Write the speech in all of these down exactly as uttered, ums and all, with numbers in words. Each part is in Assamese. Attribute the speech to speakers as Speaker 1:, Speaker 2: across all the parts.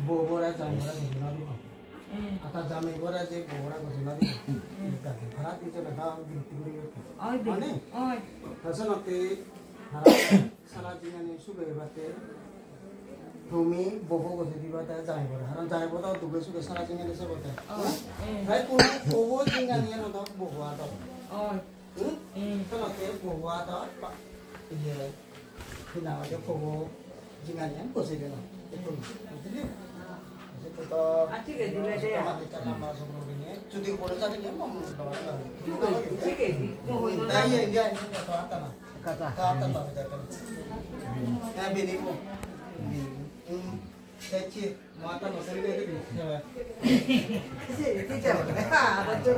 Speaker 1: 보고라 잠이라 지나도 아까 잠에 거라 제 보고라고 지나도 그러니까 하나 뒤져라 다 비티고 아니 아니 다서나테 하나 사라지는 수고해 봤대 도미 보고고 되디바다 자이보라 하나 자이보다 두개 수고 사라지는 데서 봤대 어 보고 진간이는 너 보고하다 어 응? 그렇게 보고하다 이제 그나마 보고 진간이는 보세요 Adik di lede ya. Cuti boleh saja dia mau mendoa. Cuti. Nah iya dia ini kata apa nah? Kata. Kata apa kata? Nah bini mu. Hmm. Kecil. Mata masih ada di sini. Sih, tidak. Ah, betul.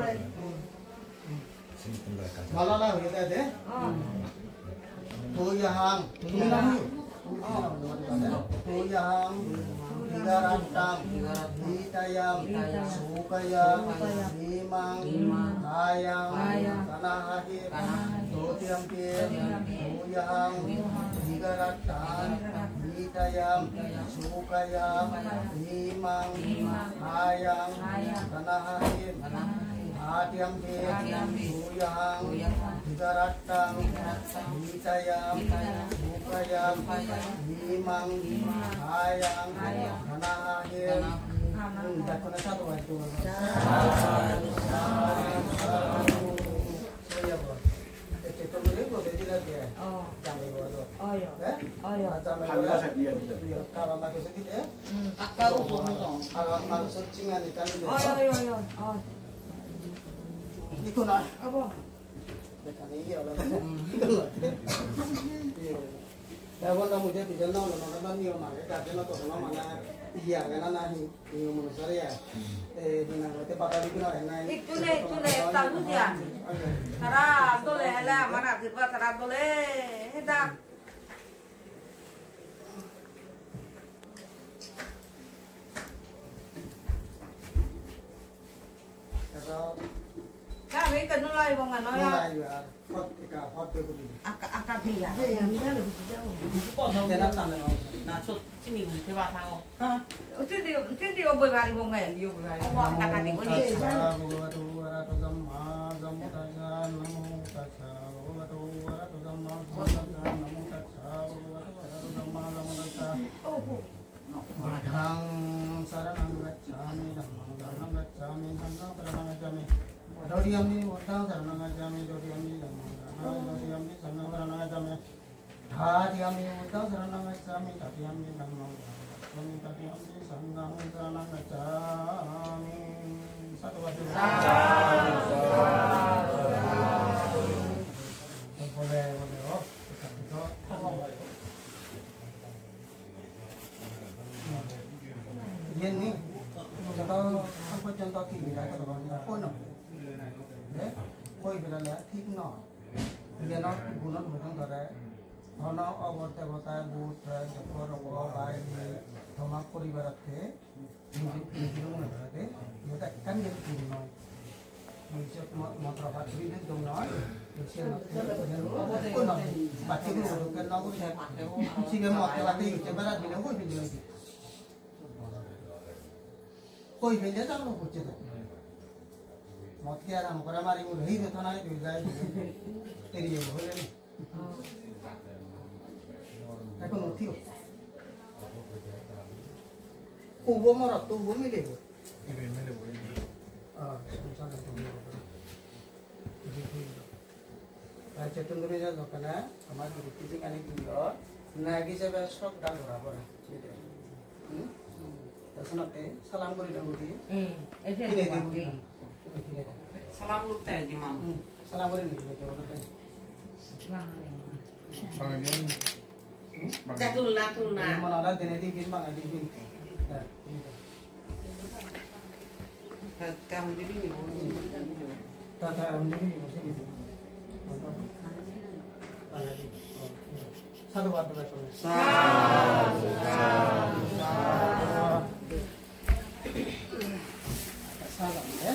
Speaker 1: Malah lah kita deh. Oh yang. Oh yang. Higarantang, hitayang, sukayang, himang, hayang, tanahahir, totiampir, huyang, higarantang, hitayang, sukayang, himang, hayang, tanahahir, hatiampir, huyang, higarantang, hitayang, sukayang, himang, hayang, tanahahir, tidak kena satu waktu. Saya buat. Itu boleh buat jadi lagi ya. Oh. Jangan buat. Oh ya. Oh ya. Jangan. Kalau nak sedikit ya. Kalau kalau kalau secingan ikan ini. Oh ya ya ya. Oh. Ikut nak. Apa? Dekat ini ya lah. Ya wala mo dia tidak naon naon naon niyo mah kita dia to sama mana iya kana nahi niyo mo saya eh dina te patali kuna na itu le itu le tahu dia tara to le hala mana sipa tara to le heda kalau kami kan nolai bang ano ya hot ka hot pe ko aka aka dia ya mira lo que yo po no na tan no na so sini mo te ba tao ha o te dio te dio boy bari mo ngai dio boy bari o aka ni ko ni sa bhagavato arato samma sambuddhassa namo tassa bhagavato arato samma sambuddhassa namo tassa bhagavato arato samma sambuddhassa madhang saranang gacchami dhammang saranang gacchami sanghang saranang gacchami dodiyami wadang saranang gacchami dodiyami dhammang dodiyami sanghang saranang gacchami dhadiyami wadang saranang gacchami dhadiyami dhammang saranang gacchami dhadiyami sanghang saranang gacchami satu wajib boleh boleh oh itu ini contoh apa contoh kita kalau apa no deh koi berada ঠিক নয় dia no gunan bukan করে ono অবর্তে বতায় বুট যখন অবাই তোমার পরিবারতে নিজের মনে থাকে এটা kan jadi ঠিক নয় নিজে মাত্র বাচ্চি দিন তো নয় সে কোন বাচ্চি গুলো কেন না করে ঠিক আছে মতে বাতে ইচ্ছে বেলা দিলে কই দিলে কই বেলে জানো করছে তো মত কি আরাম করে মারি মুড় হই তো না তুই যাই এরিয়ে হলে নি এখন উঠিও উবো মর তো উবো মিলে গো মিলে মিলে বই আ সংসার তো মিলে আর চেতনরে যা দোকানে আমার গুরুত্ব যে কানে দিল না গিয়ে যাবে সব ডাল ধরা পড়ে হুম তাছাড়াতে সালাম করে দাও দি হুম এসে দি সালাম করতে দি মা সালাম করে নিতে বলতে সালাম Catulna tulna. Mana dene di bin bang di bin. Kamu di bin. Tata kamu di bin mesti di bin. Satu waktu berapa? Satu. Salam ya.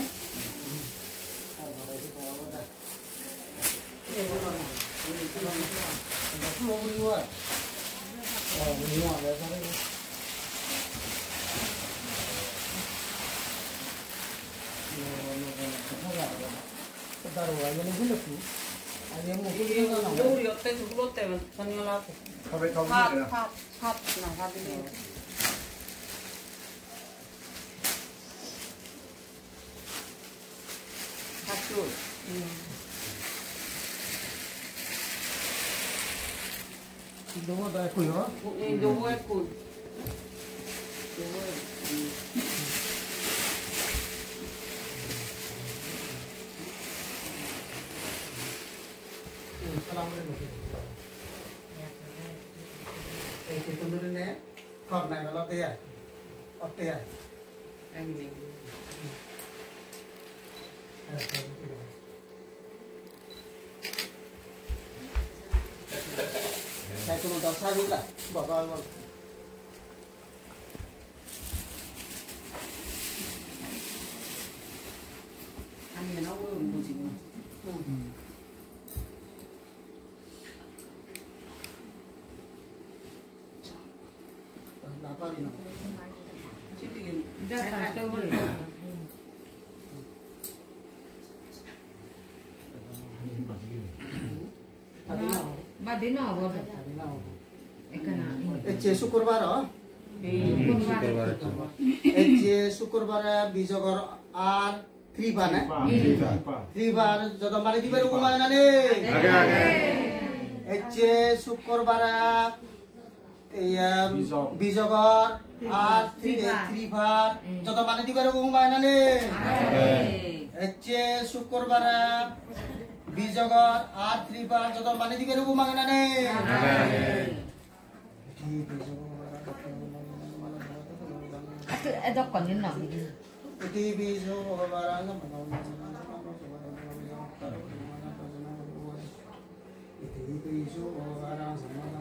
Speaker 1: Mau beli what? Oh, beli what? Ya, darwa yang ini tu, ada yang mungkin
Speaker 2: Ini
Speaker 1: kita nak.
Speaker 2: jauh dia tu sebelum tu kan yang laku.
Speaker 3: Sampai kau
Speaker 2: Hat
Speaker 3: ni ya.
Speaker 2: hat hat nah hat ini. Hat tu.
Speaker 1: Dua dah aku ya.
Speaker 2: Ini dua ekor. Dua.
Speaker 1: Salam alaikum. Eh, kita dulu ni, kau nak kalau tiada, apa tiada?
Speaker 2: Ini.
Speaker 1: Saya cuma tahu satu lah, bawa bawa.
Speaker 2: Ini nak apa musim?
Speaker 1: Apa ni?
Speaker 2: Citin. Dah tak boleh.
Speaker 4: Badina apa? Ekana.
Speaker 1: Eh, Syukurbar ah. Eh, Syukurbar bijagor ar tribar eh. Tribar jodoh mari di baru rumah nane.
Speaker 3: Ada ada.
Speaker 1: Eh, Syukurbar ya bijagor ar tribar jodoh mari di baru rumah nane. Eh, Syukurbar bijagor ar tribar jodoh mari di baru rumah nane.
Speaker 4: Itu ada konin nak.
Speaker 1: Iti bisu barang iti bisu barang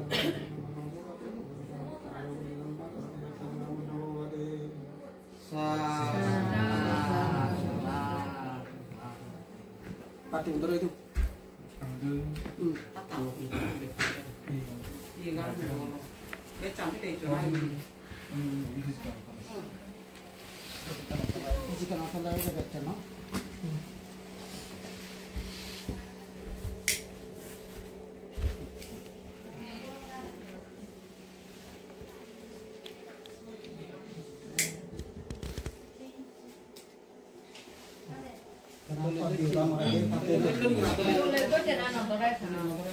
Speaker 1: pati untuk itu.
Speaker 2: Iya kan. Dia cantik deh cuy.
Speaker 1: Jika nak lagi dekat no. Kenapa di rumah ini pakai
Speaker 4: Boleh tu jangan nonton rasa.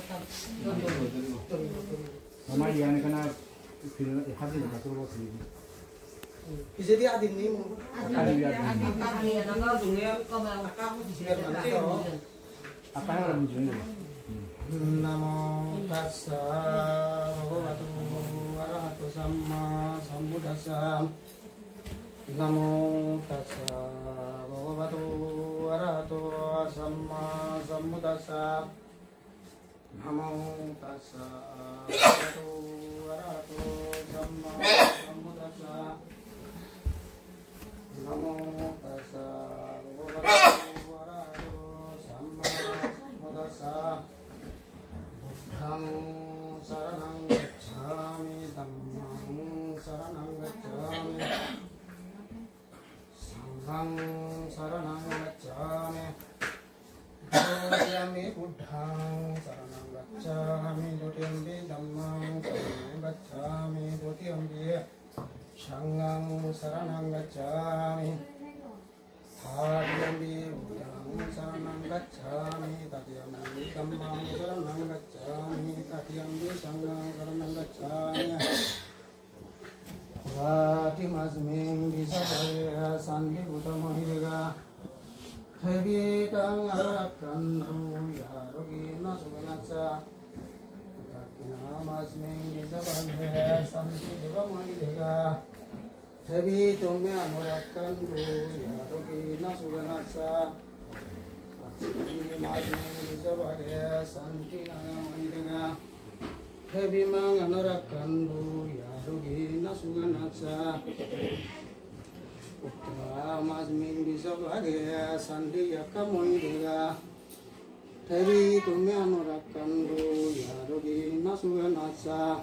Speaker 3: Mama yang ni kena film hati nak terus bos ni.
Speaker 1: Bisa dia adim ni mu.
Speaker 3: Ada dia.
Speaker 2: Ini anak dunia kau mau kamu di sini nanti.
Speaker 3: Apa yang orang muncul?
Speaker 1: Namo tassa bhagavato arahato samma sambuddhassa. Namo tassa bhagavato arahato samma sambuddhassa. Namo tassa bhagavato arahato samma sambuddhassa. Namo tassa bhagavato arahato samma sambuddhassa. Buddhang saranang gacchami, dhammang saranang gacchami, sanghang saranang gacchami. Dutiyampi buddhang saranang gacchami, dutiyampi dhammang saranang gacchami, dutiyampi sanghang saranang gacchami. Tadiyampi buddhang saranang gacchami, tadiyampi dhammang saranang gacchami, tadiyampi sanghang saranang gacchami. Vati masming bisabaya sandi utamahiga Hebitang arakandu yarogina suganatsa Takina masming bisabaya sandi utamahiga Hebitumya anurakandu yarogina suganatsa Takina masming bisabaya sandi utamahiga Hebimang anurakandu yarogina suganatsa Putra masmin bisa bahagia sandi yakamoidega Hebi tumya anurakandu yarogina suganatsa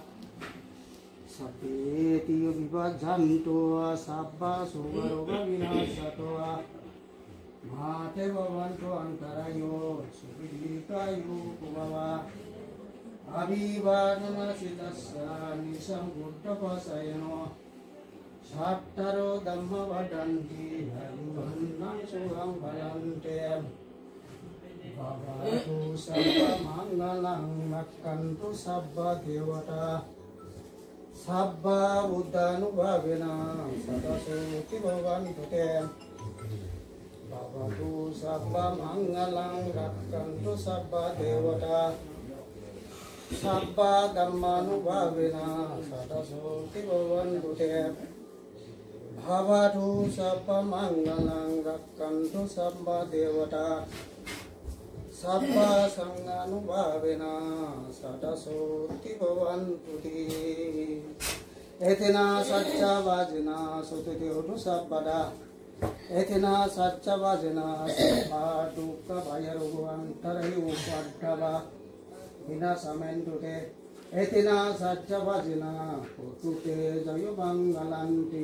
Speaker 1: Sapi tiyo bibajantua sabba sugaroga vinasatua Mate bhavantu antarayo subhitayu kubhava abhivadana siddhasya nisam buddhapasayano sattaro dhamma vadanti harivannam suham bhalante bhavatu sabba mangalam makkantu sabba devata sabba buddhanubhavena sadasoti bhavantu te bhavatu sabba mangalam rakkantu sabba devata sabba dhammanubhavena sadasoti bhavantu te bhavatu sabba mangalam rakkantu sabba devata sabba sanganubhavena sadasoti bhavantu te etena satya vajna sutiteotu sabbada etena satya vajna sabba dukkha bhayarogo antarayo upaddhava vinasamentu etena satya vajna putute jayo bangalanti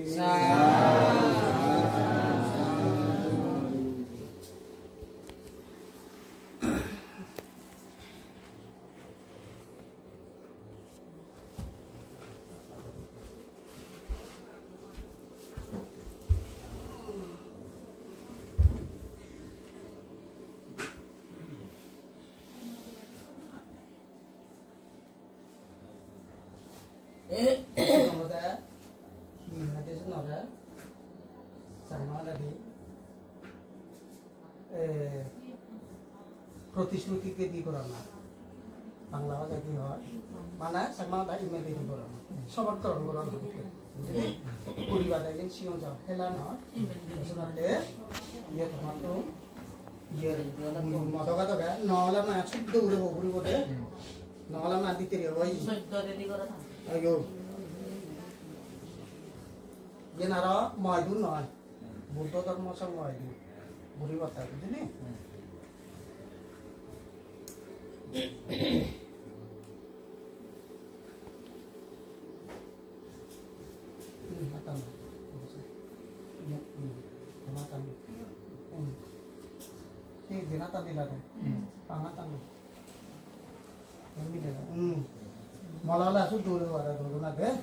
Speaker 1: প্রতিশ্রুতিকে দি করা না বাংলা ভাষা কি হয় মানে সামাদা ইমেল দি করা না সবকরণ করা না যদি পরিবার একদিন সিও যাও হেলা না আসলে ইয়ে তোমাতো ইয়ে মতকা তো নহলে না শুদ্ধ উড়ে উপরি বটে নহলে না দিতে রে ওই শুদ্ধ দি করা না আইও ये नारा मायदू नय बुद्ध धर्म संग मायदू बुरी बात है बुझली matang matang si binatang nila to pangatang ini nila hmm malala su dulu ada dulu na de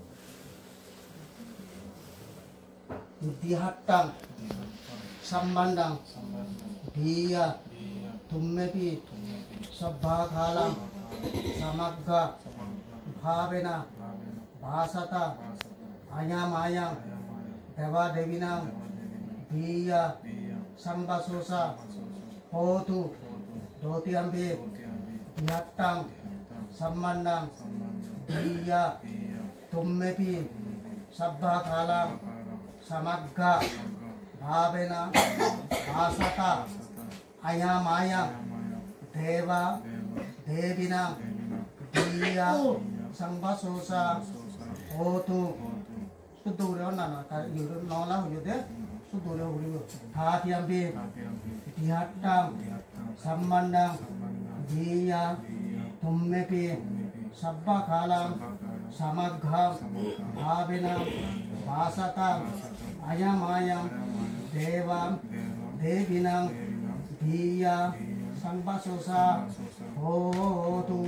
Speaker 1: dihatang sambandang dia tummepi sabba khalam samagga bhavena bhasata ayamayang deva devinang dia sambasosa hotu dotiambe dihatang sambandang dia tummepi sabba khalam samagga bhavena bhasata ayamayang deva devinang dia sambasosa hotu sudure nana ta yuru nola huyude sudure huriyo thatiambe dihattam sammandang dia tummepi sabba khalam samagga bhavena bhasata ayamayam devam devinang dia sambasosa hotu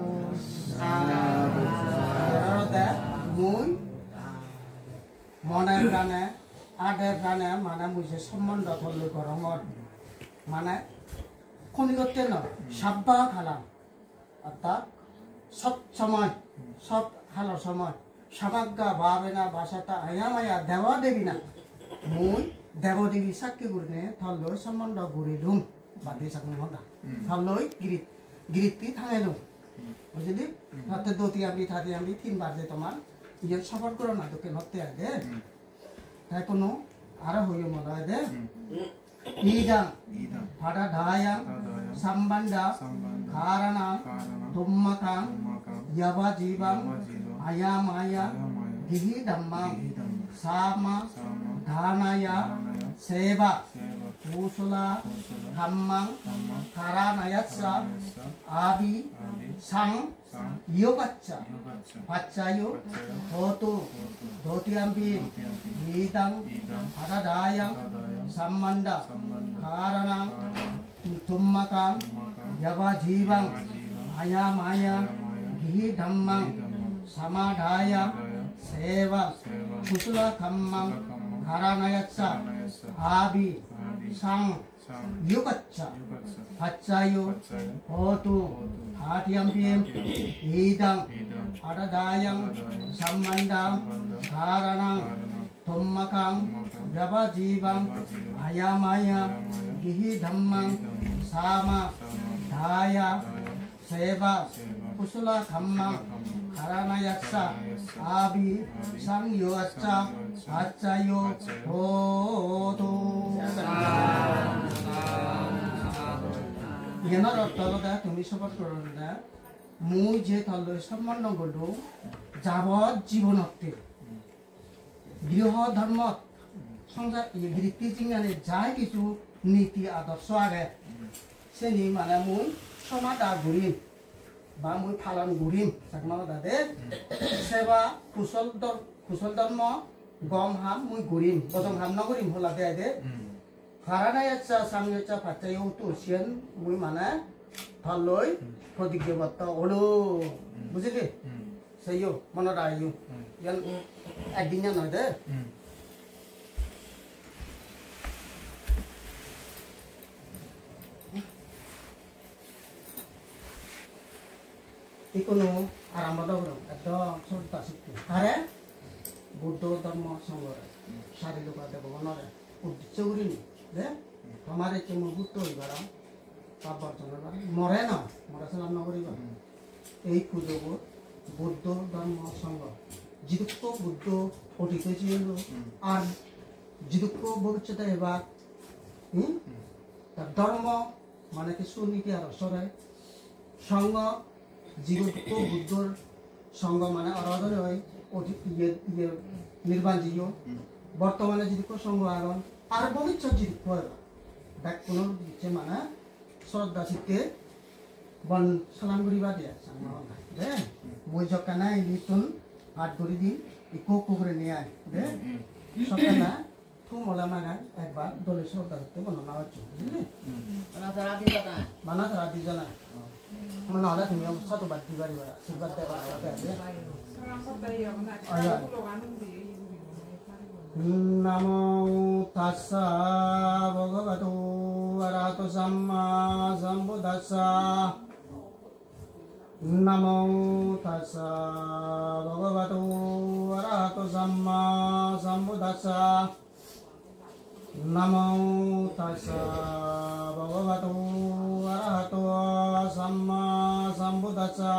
Speaker 1: muy মনের গানে আগের গানে মানে বুঝে সম্বন্ধ ধরলে গরমত মানে কোনি করতে না সাব্বা খালাম অর্থাৎ সব সময় সব হালার সময় সাবাগ্গা ভাবেনা ভাষাটা আয়ামায়া দেওয়া দেবী না মুই দেবদেবী সাক্ষী গুরনে থলই সম্বন্ধ গুরি লুম বাদে সাকম হদা থলই গিরিত গিরিতি থাঙেলুম বুঝলি হাতে দতি আমি থাতি আমি তিন বাজে তোমার ইয়ে সফর করো না তোকে হতে আগে তাই কোনো আরো হইও মনে হয় দে ইদাং ফাটা ধায়াং সম্বন্ধা কারণা তুম্মকাং ইয়াবা জীবাং আয়া মায়া গিহি ধম্মাং সামা ধানায়া সেবা কুশলা ধম্মাং কারানায়াচ্ছা আদি sang yo bacca baccayo hotu dotiambi hidang adadayang Samanda Karanam Tummakam Yavajivang Ayamaya Gihi Dhammam Samadhaya Seva Kusula Kammam Karanayatsa Abi Sang Yugatsa Pachayo Hotu Hatiyam Idang Adadayang Samandam Karanam Tummakam Yavajivang Ayamaya Gihi Dhammam Sama Dhaya Seva Kusula Kammam Karanayatsa Abi Sang Yugatsa Pachayo Hotu Yenar অর্থটা তুমি সপোর্ট করো না মুই যে তলে সম্মান গলো যাবত জীবনতে গৃহ ধর্ম সংসার বৃত্তি চিঙানে যায় কিছু নীতি আদর্শ আগে সেনি মানে মুই সমাদা ঘুরিম বা মুই পালন ঘুরিম চাকমা দাদে সেবা কুশল কুশল ধর্ম গম হাম মুই ঘুরিম বদম হাম নগরিম হলা দে দে Karanayatsa Samyatsa Pachayo Tusian Mui Mana Thaloi Prodigyabatta Olo Bujili Sayo Monarayu Yan Adinya Nade Ikono Aramada Uro Ado Surta Sikti Hare Buddha Dharma Sangora Sari Luka Deva Monare Udicaurini दे हमारे चमू गुट्टो इबारा पापा चलना मरे ना मरा सलाम ना करिबा এই পূজো বুদ্ধ ধর্ম সংঘ জিদুক্ক বুদ্ধ ওটিতে ছিল আর জিদুক্ক ভবিষ্যতে এবার হুম তার ধর্ম মানে কি সুনীতি আর সরে সংঘ জিদুক্ক বুদ্ধর সংঘ মানে আরাধনা হয় ওটি ইয়ে ইয়ে নির্বাণজিও বর্তমানে জিদুক্ক সংঘ আগন আর ভবিষ্যৎ যদি হয় দেখ কোনো দিচ্ছে মানে শ্রদ্ধা শিখতে বন সালাম করিবা দিয়া দে মই জকানা ইলিতুন হাত ধরি দিন ইকো কুকুরে নিয়ে আয় দে সকালে তু মলা মাগা একবার দলে শ্রদ্ধা শিখতে বর্ণনা হচ্ছে বুঝলি বানা তারা দি জানা মানে হলে তুমি অবস্থা তো বাদ দিবারি বাড়া শিববাদ দেবা আয়া Namo tassa bhagavato arahato samma sambuddhassa Namo tassa bhagavato arahato samma sambuddhassa Namo tassa bhagavato arahato samma sambuddhassa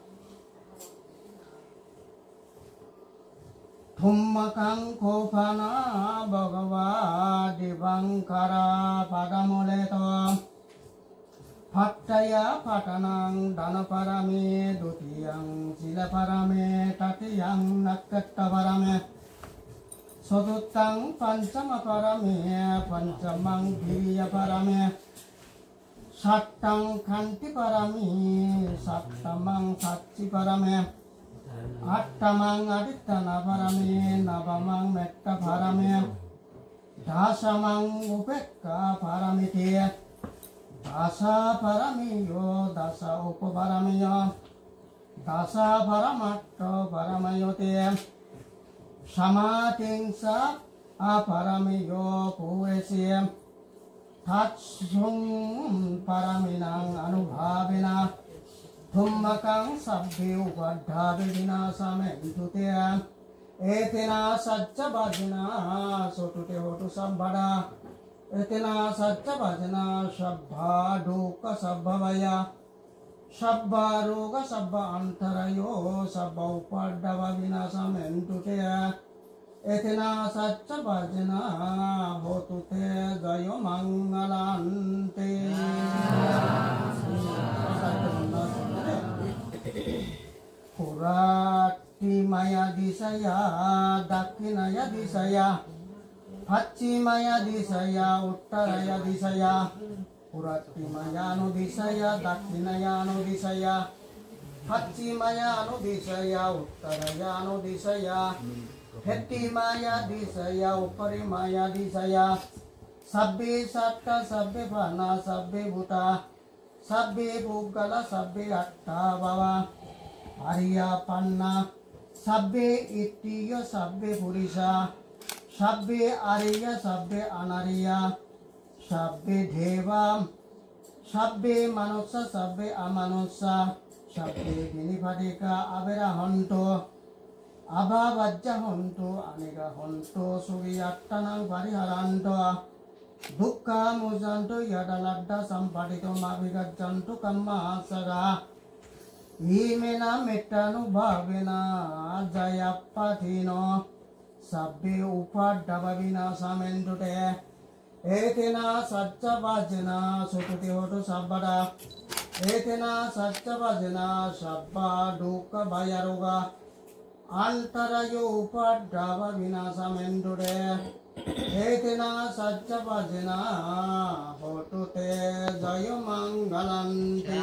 Speaker 1: Thummakang khopana bhagava divankara padamoleto Pattaya patanang danaparame dutiyang silaparame tatiyang nakkattaparame Sodutang pancamaparame pancamang dhiriyaparame Sattang khantiparame sattamang satchiparame Attamang adittana parame navamang metta parame dasamang upekka paramite dasa paramiyo dasa upaparamiyo dasa paramatta paramayote samatingsa aparamiyo puese tatsum paraminang anubhavena Thummakang sabbe upadhavedina samendute etena sajja bhajana sotute hotu sambhada etena sajja bhajana sabbha dukkha sabbhavaya sabbha roga sabbha antarayo sabbha upadhava vinasa mentute etena sajja bhajana hotute jayo mangalante Purati maya disaya, dakinaya disaya, pachimaya disaya, uttaraya disaya, purati maya no disaya, dakinaya no disaya, pachimaya no disaya, uttaraya no disaya, heti maya disaya, upari maya disaya, sabbe satta sabbe bana sabbe buta sabbe puggala sabbe atta baba ariya panna sabbe ittiya sabbe purisa sabbe ariya sabbe anariya sabbe deva sabbe manusa sabbe amanusa sabbe binipadika abera honto ababajja honto anega honto sugiyattanang pariharanto dukkha mujanto yadaladda sampadito mabhigajjantu kammasaga imena mettanu bhavena jayappatino sabbe upaddava vinasamendute etena satcha vajena sututi hotu sabbada etena satcha vajena sabba dukkha bayaruga antarayo upaddava vinasamendute etena satcha vajena hotu te jayo mangalanti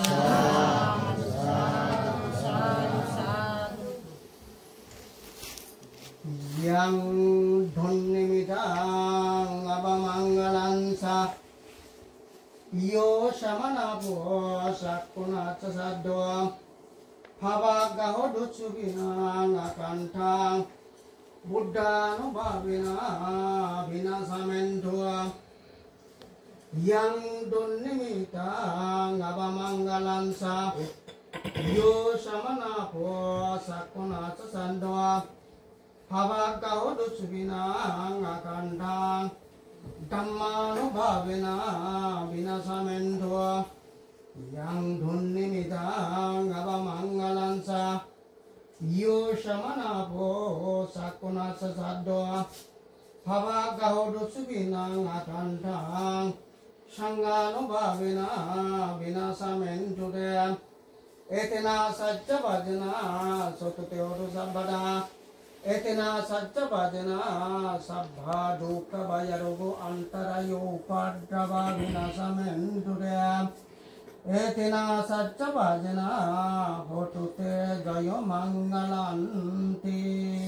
Speaker 1: yang dhonnimidang abamangalansa iyo samanapo sakkunacha saddo bhavagaho dutsubina nakantang buddhanu bhavina vinasamendua yang dhonnimidang abamangalansa iyo samanapo sakkunacha saddo bhavagaho dutsubina nakantang dhammanu bhavina vinasamendua yang dhonnimidang abamangalansa iyo samanapo sakkunacha saddo bhavagaho dutsubina nakantang sanganu bhavina vinasamendute etena satcha vajana sotute hotu sabbada etena satcha vajana sabbha dukkha bayarugo antarayo upaddava vinasamendute etena satcha vajana hotute jayo mangalanti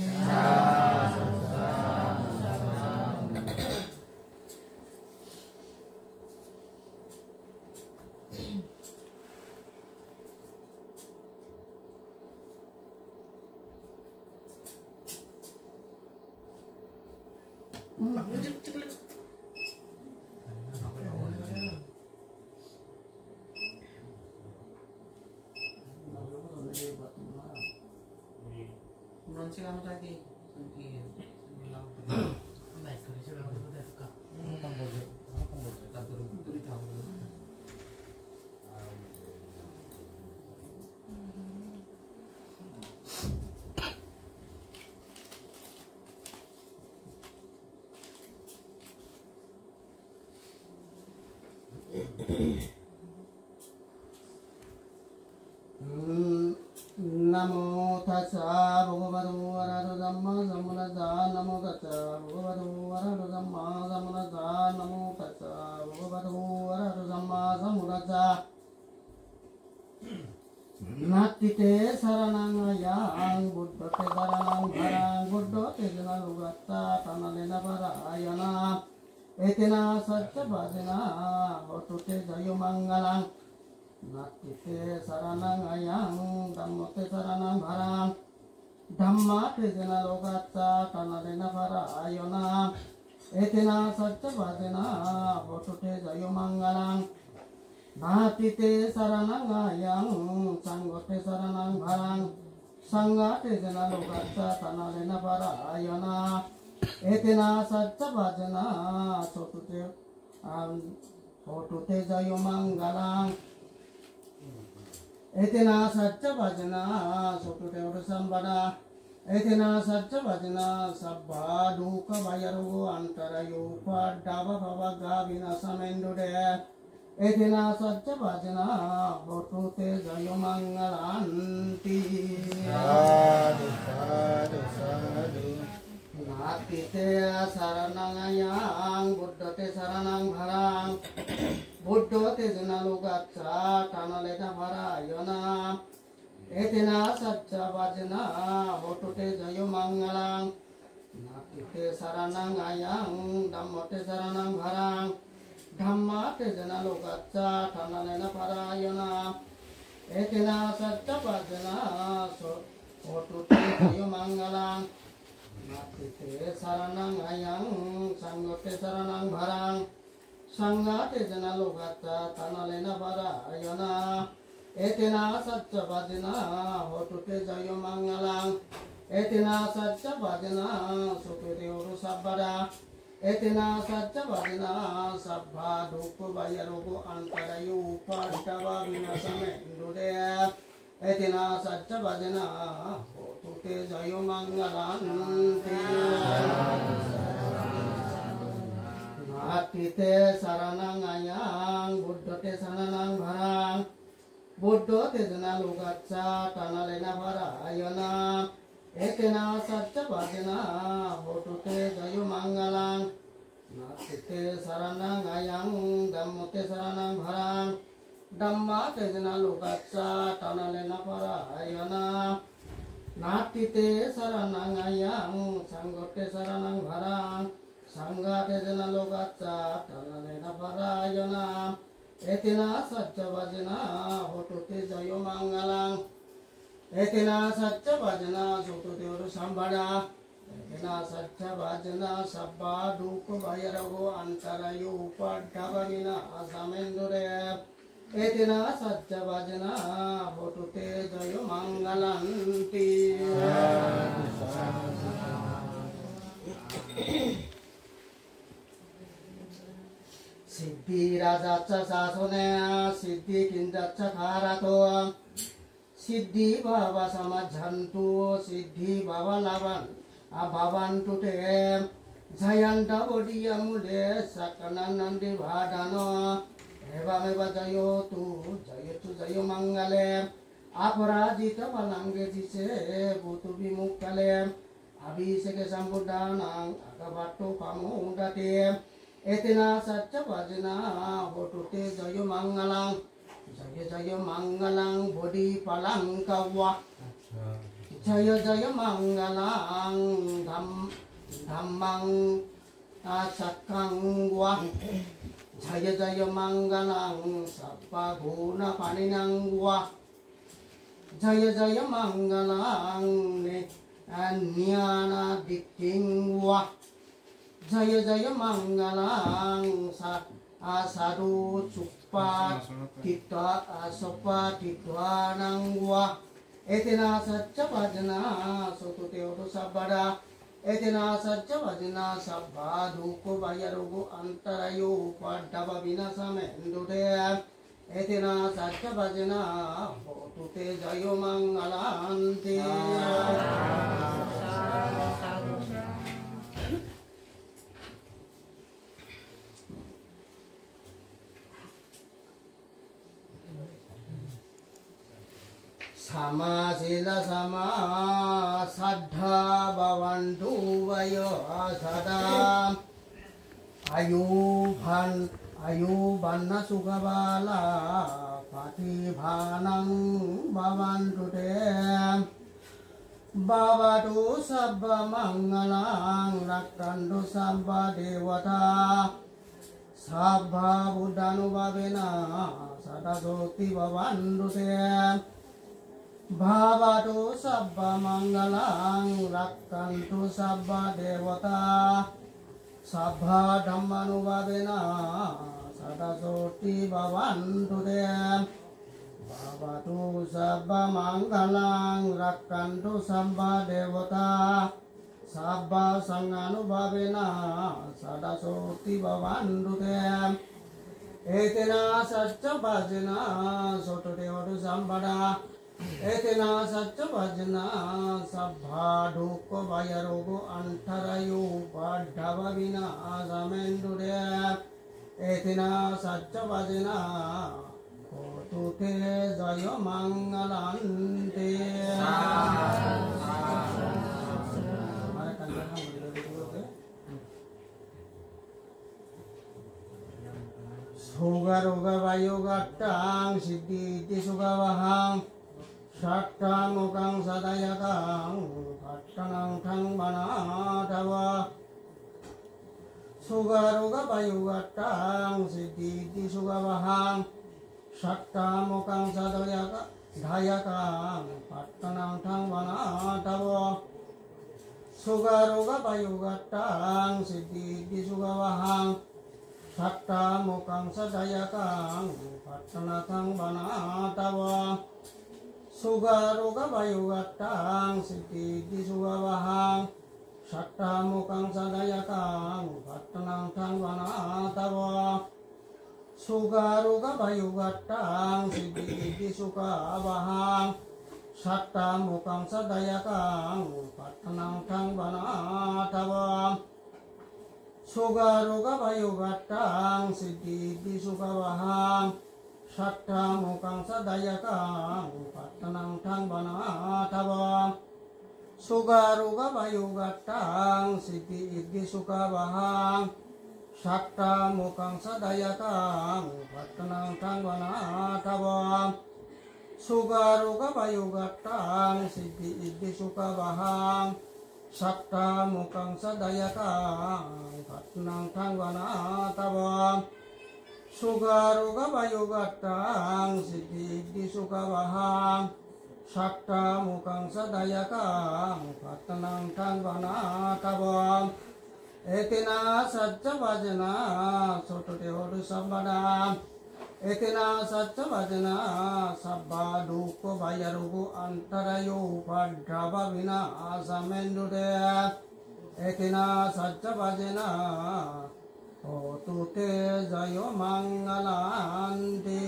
Speaker 2: Non si kamu tadi. Baik, kalau sudah udah suka. Tak turun turun tahu.
Speaker 1: Namo tassa bhagavato arahato samma sambuddhassa namo tassa bhagavato arahato samma sambuddhassa namo tassa bhagavato arahato samma sambuddhassa nattite saranang ayang buddhate saranang bharang buddhate janalugatta tanalena parayana etena satcha vajana hotute jayo mangalang nattite saranang ayang dhammate saranang bharang dhammate janalugatta tanalena parayana etena satcha vajana hotute jayo mangalang nattite saranang ayang sangote saranang bharang sangate janalugatta tanalena parayana etena satcha vajana hotute hotute jayo mangalang etena satcha vajana hotute hotu sambada etena satcha vajana sabbha dukkha bayarugo antarayo upaddava bhavaga vinasamendute etena satcha vajana hotute jayo mangalanti sadhu sadhu sadhu nattite saranang ayang buddhate saranang bharang buddhate janalugatta tanalena parayana etena satcha vajana hotute jayo mangalang nattite te saranang ayang dhamma te saranang bharang dhamma te jana lokacca thanalena parayana etena satya vajana so otu te jayo mangalang mati te saranang ayang sangha te saranang bharang sangha te jana lokacca thanalena parayana etena satya vajana otu te jayo mangalang etena satya vajana sukete uru sabbara etena satya vajana sabba dukkha vayarogo antarayo upadhava vinasame indure etena satya vajana tute jayo mangalanti atite saranang ayang buddha te saranang bharang buddha te jana lokacca tanalena parayana etena satya vajana hotute jayo mangalang natite saranang ayang dhamma te saranang bharang dhamma te jana lokacca tanalena parayana natite saranang ayang sangha te saranang bharang sangha te jana lokacca tanalena parayana etena satya vajana hotute jayo mangalang etena satya vajana sutute uru sambada etena satya vajana sabba dukkha vairago antarayo upadhava vinasamendur etena satya vajana hotute jayo mangalanti siddhi rajacha sasone siddhi kinjacha kharato siddhi bhava samajhantu siddhi bhava lavan abhavantu te jayanta bodhiya mule sakananandi bhadano evameva jayotu jayotu jayo mangale aparajita palange jise butu bimukkale abhiseke sambuddhanang akavattu pamudate etena satya vajana hotute jayo mangalang jaya jaya mangalang bodhi palangkawa jaya jaya mangalang dham dhammang acakang wa jaya jaya mangalang sabba guna paninang wa jaya jaya mangalang nyana dikking wa jaya jaya mangalang sa asadu supa tita asopa titwanang wa etena satya vajana sutute uru sabbada etena satya vajana sabba dukkha vayarogo antarayo upadhava vinasamendur etena satya vajana hotute jayo mangalanti sama sila sama saddha bhavantu vayo sadam ayu bhan ayu banna sukhabala pati bhanang bhavantu te bhavatu sabba mangalang rakkantu sabba devata sabba buddhanubhavena sadasoti bhavantu te bhavatu sabba mangalang rakkantu sabba devata sabba dhammanubhavena sadasoti bhavantu te bhavatu sabba mangalang rakkantu sabba devata sabba sanghanubhavena sadasoti bhavantu te etena satya vajana sotute uru sambada etena satya vajana sabba dukkha vayarogo antarayo upadhava vinasamendur etena satya vajana hotute jayo mangalanti Suga roga vayo gattang siddhi iti sugavahang sattang ukang sadayatang kattanang thang banadava Sugaruga bayugatang siddhi sugavahang satta mokang sadayaka dhayakang pattanang thang vanatavo Sugaruga bayugatang siddhi sugavahang satta mokang sadayakang pattanang vanatavo Sugaruga bayugatang siddhi sugavahang Satta mukang sadayakang pattanang thang vanatavo Sugaruga bayugatang siddhi sukavahang Satta mukang sadayakang pattanang thang vanatavo Sugaruga bayugatang siddhi sukavahang Satta mukang sadayakang pattanang thang vanatavo Sugaruga bayugatang siddhi sukavahang satta mukang sadayakang pattanang thang vanatavo Sugaruga bayugatang siddhi sukavahang satta mukang sadayakang pattanang thang vanatavo Sugaruga bayugatang siddhi sukavahang Satta mukang sadayakang pattanang thang vanatavo Etina sajja vajana sotote hodu sabbada Etina sajja vajana sabba dukko bayarugu antarayo upadhava vina asamendude Etina sajja vajana otute jayo mangalanti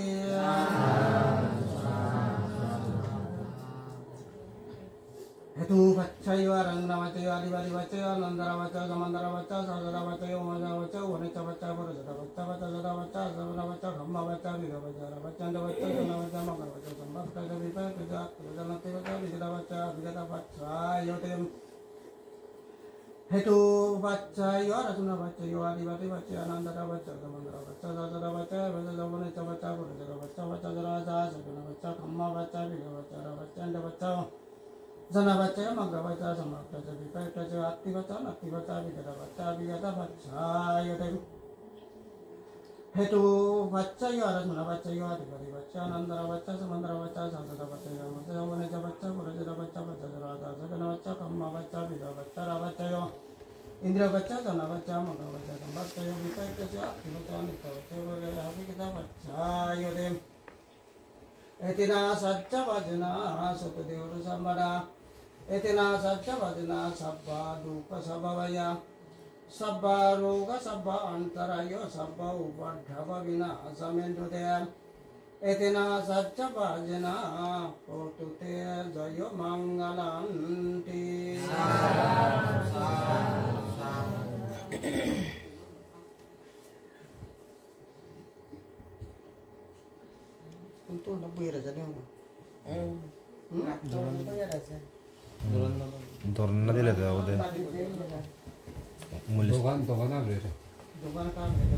Speaker 1: Hetu baccayo arangna baccayo adibadi baccayo nandara baccayo samandara baccayo sadara baccayo umaja baccayo unica baccayo purusada baccayo baccayo sada baccayo sabana baccayo dhamma baccayo vida baccayo baccayo baccayo jana baccayo magar baccayo sambak baccayo vipa baccayo janati baccayo vigata baccayo vigata baccayo tem Hetu baccayo arasuna baccayo adibadi baccayo nandara baccayo samandara baccayo sadara baccayo baccayo unica baccayo purusada baccayo baccayo jana sabana baccayo dhamma baccayo vida baccayo baccayo baccayo Jana baccayo magra baccayo sambak baccayo vipa baccayo atti baccayo natti baccayo vigata baccayo vigata baccayo tem Hetu baccayo arasuna baccayo adibadi baccayo nandara baccayo samandara baccayo sadara baccayo baccayo unica baccayo purusada baccayo baccayo sabana baccayo dhamma baccayo vida baccayo baccayo Indra baccayo jana baccayo magra baccayo sambak baccayo vipa baccayo atti baccayo natti baccayo vigata baccayo tem Etina sajja vajana sotote hodu sabbada Etina sajja vajana sabba dukka sabavaya Sabba roga sabba antarayo sabba upadhava vina asamendude Etina sajja vajana otute jayo mangalanti Itu lebih raja dia mah. Hmm. Turun itu ya raja.
Speaker 2: Turun
Speaker 5: turun nanti lihat ya udah. Mulai.
Speaker 3: Dogan dogan apa ya?
Speaker 1: Dogan kan gitu.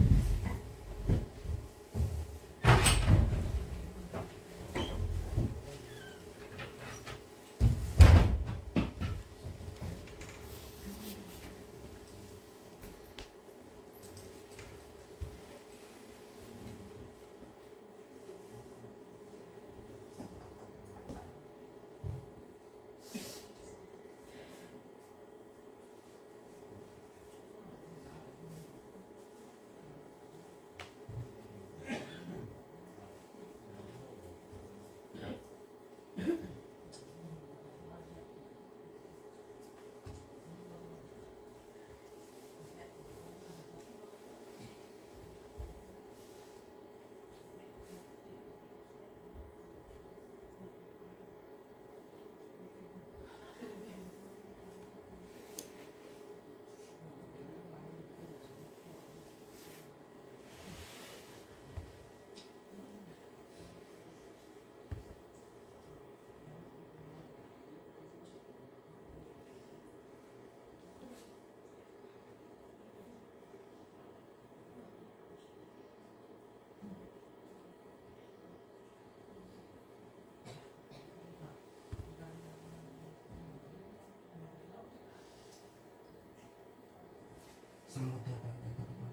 Speaker 2: Samudra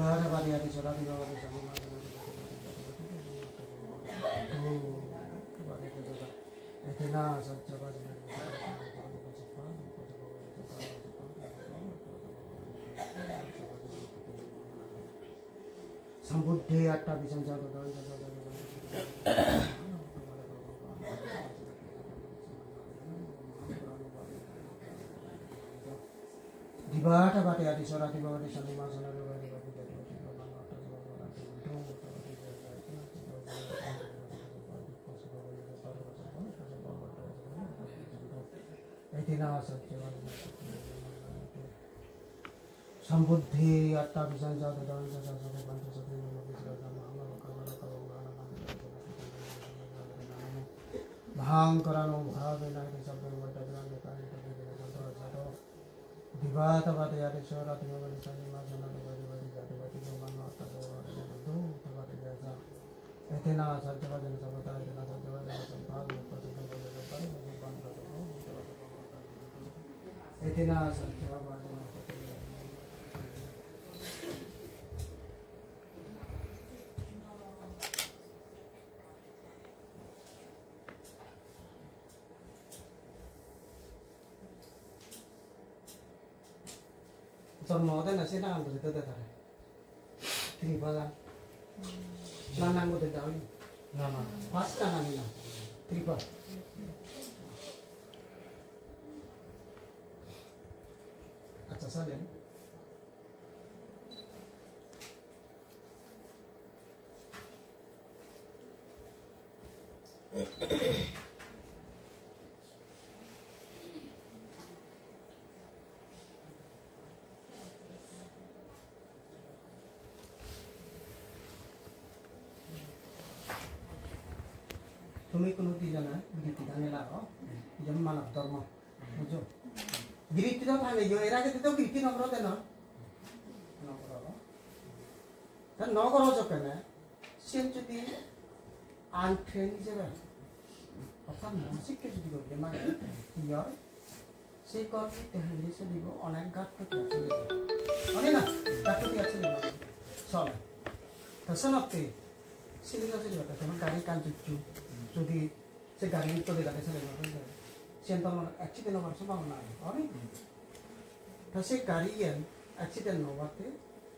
Speaker 1: Dibara bari adi sora di bawah di sana mana mana. Oh, bari itu juga. Itu nah saja bari. Sambuddhe atta bisanca dodo. Dibara bari adi sora di bawah di sana mana mana. Sambuddhi atta bisanca dodo. Bhangkarano bhavena sabbe vadadrande kani kadene kadro divata vadayati sora tivali sani majana vadi vadi jati vadi mano atta do tavati jasa etena sajjavadana sabata etena sajjavadana sampadu padana padana padana etena sajjavadana Termoda nasi na ambil itu dah tarik. Tripalan. Mana aku tidak tahu. Nama. Pasti nama ni lah. Tripal. Acha saja. Tumi kuno tidak na, begitu tanya lah, oh, jam mana terma, muncul. Giri tidak tanya, jo era kita tu giri nomor tu na, nomor apa? Dan nomor apa kan? Siapa jadi anten je lah. Apa musik ke jadi kau mana? Ya, si kau itu hendak jadi kau online kat tu tiada sini. Mana na? Kat tu tiada sini. Soal. Terus apa? Sini kau jadi apa? Cuma kari kan cucu. Jadi segala itu tidak ada sebenarnya. Siapa orang accident orang semua orang ada, orang ini. Tapi karian accident orang tu,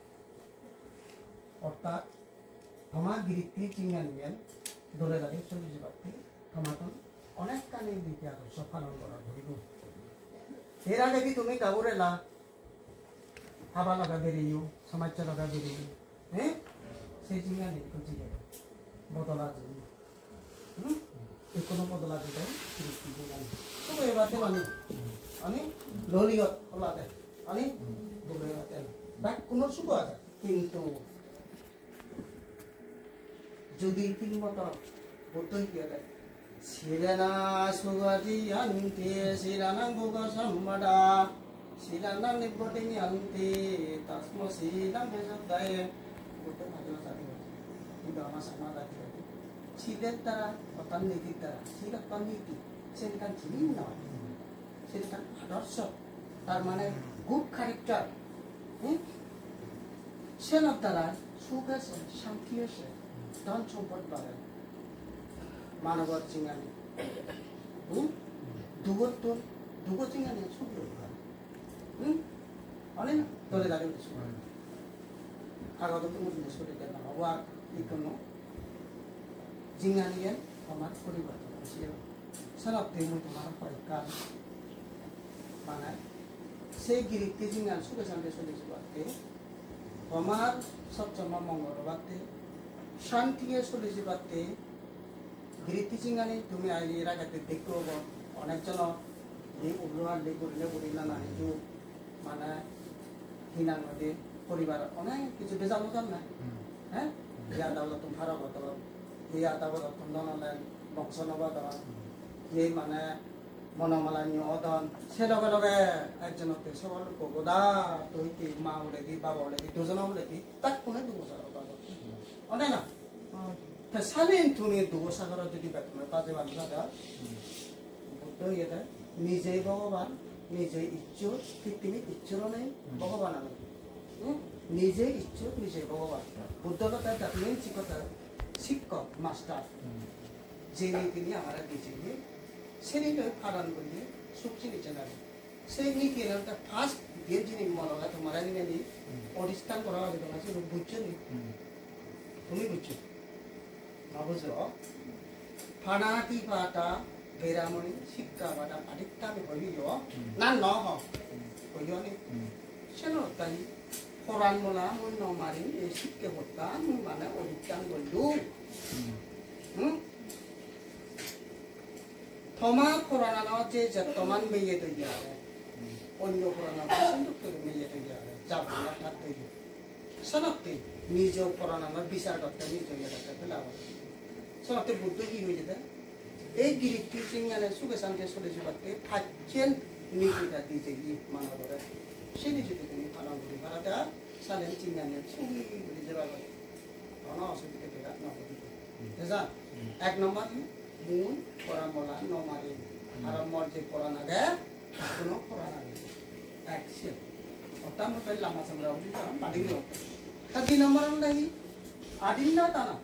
Speaker 1: otak, hama giri tinggal nian, dole lagi sulit sebabnya, hama tu, onek kan ini dia tu, sopan orang orang itu. Era lagi tu mereka kabur lah, haba laga beriu, samaca laga beriu, eh, sejian itu juga, botol aja. Hmm, ekonomi modal aja kan, so kaya batin ani, ani loliot olah deh, ani boleh batin, baik kuno suka aja, kintu, jadi tinggal motor, betul dia deh, silana sugati ante, silana buka sambada, silana nipoting ante, tasmo silana besok daya, betul aja tadi, tidak masalah lagi. Sidetara, otan nititara, sidak paniti, sedangkan cina, sedangkan adarsa, tarmane good character, eh? Senap tara, suga se, shantiya se, dan chompot bare, manabat cingani, hmm? Dugot tu, dugot cingani suga bare, hmm? Ane, tole lagi tu, agak tu mungkin sesuatu yang awak ikono. Jinganian, kamar puribat, siapa? Sangat demo kamar parikan, mana? Saya giri jingan sudah sampai sudah sebate, kamar sabcama mongol bate, shantiya sudah sebate, giri jingan itu me airi rakyat dekro bo, onek jono, di ubluhan di kurila kurila na itu mana hinan made puribat, onek itu beza macam na, eh? Ya dah tu harap atau dia tahu atau tentang lain bangsa nawa tahu, ye mana mana malanya orang, saya dah kalau ke aja nanti soal kau dah tu itu mau lagi bawa lagi tu sana lagi, tak pun itu masalah apa, ada na? Tersalin tu ni tu sahaja jadi betul, tapi mana ada, betul ya dah, নিজেই ভগবান নিজেই ইচ্ছুর পৃথিবী ইচ্ছুর নেই ভগবান আমি নিজে ইচ্ছুক নিজে ভগবান বুদ্ধকতা মেন শিক্ষতা শিক্ষক মাস্টার যিনি তিনি আমরা দিয়েছিলেন সেই ফারান বলি সুখী নিচে সেই নীতি ফার্স্ট দিয়ে যিনি মনে তোমার নিয়ে অনুষ্ঠান করা হবে তোমার বুঝছো নি তুমি বুঝছো না বুঝো ফানাটি পাটা বেরামণি শিক্ষা পাটা আদিত্যা আমি হইল না ন হইল নি সেন তাই কোরআন বলা মই নমারি এই শিক্ষা হত্যা মই মানে অধিষ্ঠান করলু হুম থমা কোরআন যে যতমান মেয়ে তৈরি হবে অন্য কোরআন মেয়ে তৈরি হবে যাবো না হাত তৈরি সনকতে নিজ কোরআন আমার বিচার করতে নিজ করতে লাভ সনকতে বুদ্ধ কি হয়ে যেতে এই গিরিটি চিংগানে সুখে শান্তি চলে যাবে ফাইছেন নিজেটা দিতে গিয়ে মানা করে সেই নিজেকে তুমি পালন করি ভাড়াটা সালেন চিংগানে ছবি বলে যাবা কোনো অসুবিধা পেরা না বুঝা এক নম্বর মূল কোরআন বলা নমারি আর মর্জে কোরআন আগে কোনো কোরআন আগে অ্যাকশন ওটা মতো লামা সামরা বলি কারণ বাড়ি গেল তা দুই নম্বর নাই আদিন্না তানা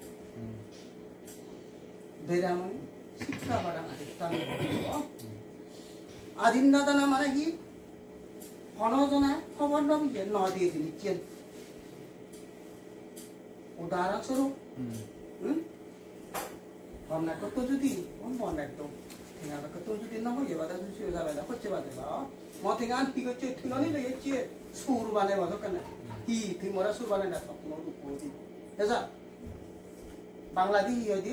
Speaker 1: বেরামনি শিক্ষা বাড়া আদিত্যান আদিন্না তানা মানে কি অনজনা খবর নবী ন দিয়ে দিচ্ছেন উদাহরণস্বরূপ হুম আমরা কত যদি মনে একদম tinggal ketul jadi nama je pada susu sahaja dapat cepat dah. Mau tinggal tiga cek tinggal ni lagi cek sur balik masuk kan? Hi timora sur balik dah tak mau tu kodi. Jasa Bangladesh jadi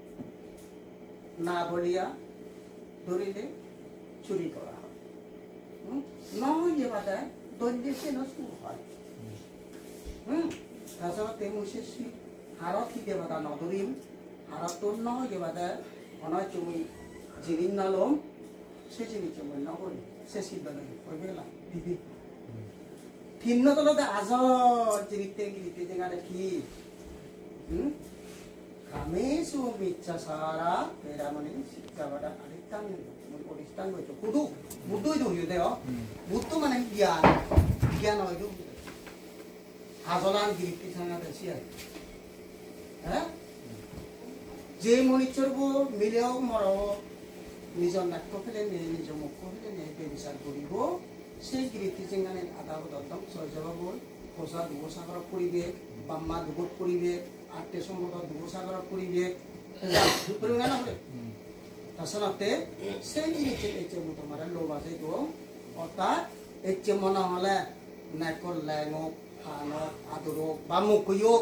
Speaker 1: na bolia duri le curi kora. Hmm, nama je pada don je se na sur balik. Hmm, jasa temu sesi harap kita pada na durim harap tu nama je pada mana cumi জিনিস নালম সে জিনিস চমন না করি সে সিদ্ধ নাই কইবেলা দিদি তিন্ন তলতে আজ জিনিতে গিরিতে যেখানে কি হুম কামে সুমিচ্ছা সারা এরা মানে শিক্ষা বাটা আরেকটান মানে পরিস্থান হইতো কুদু বুদ্ধই দইও দেও বুদ্ধ মানে জ্ঞান জ্ঞান হইতো আজলান গিরিতে সানা দেশিয়া হ্যাঁ যে মনিচরব মিলেও মরও নিজর নাট্য ফেলে নিয়ে নিজ মুখ ফেলে নিয়ে বিচার করিব সেই গিরিটি যেখানে আদালত একদম সহজভাব খোসা দুবসাগর পরিবেশ বাম্মা দুবত পরিবেশ আটটে সম্ভব দুবসাগর পরিবেশ পরিবেশ না হলে তাছাড়াতে সেই জিনিসে এই যে তোমার লোভ আছে তো অর্থাৎ এই যে মনে হলে নাকল ল্যাঙক ফানক আদরক বা মুখয়োগ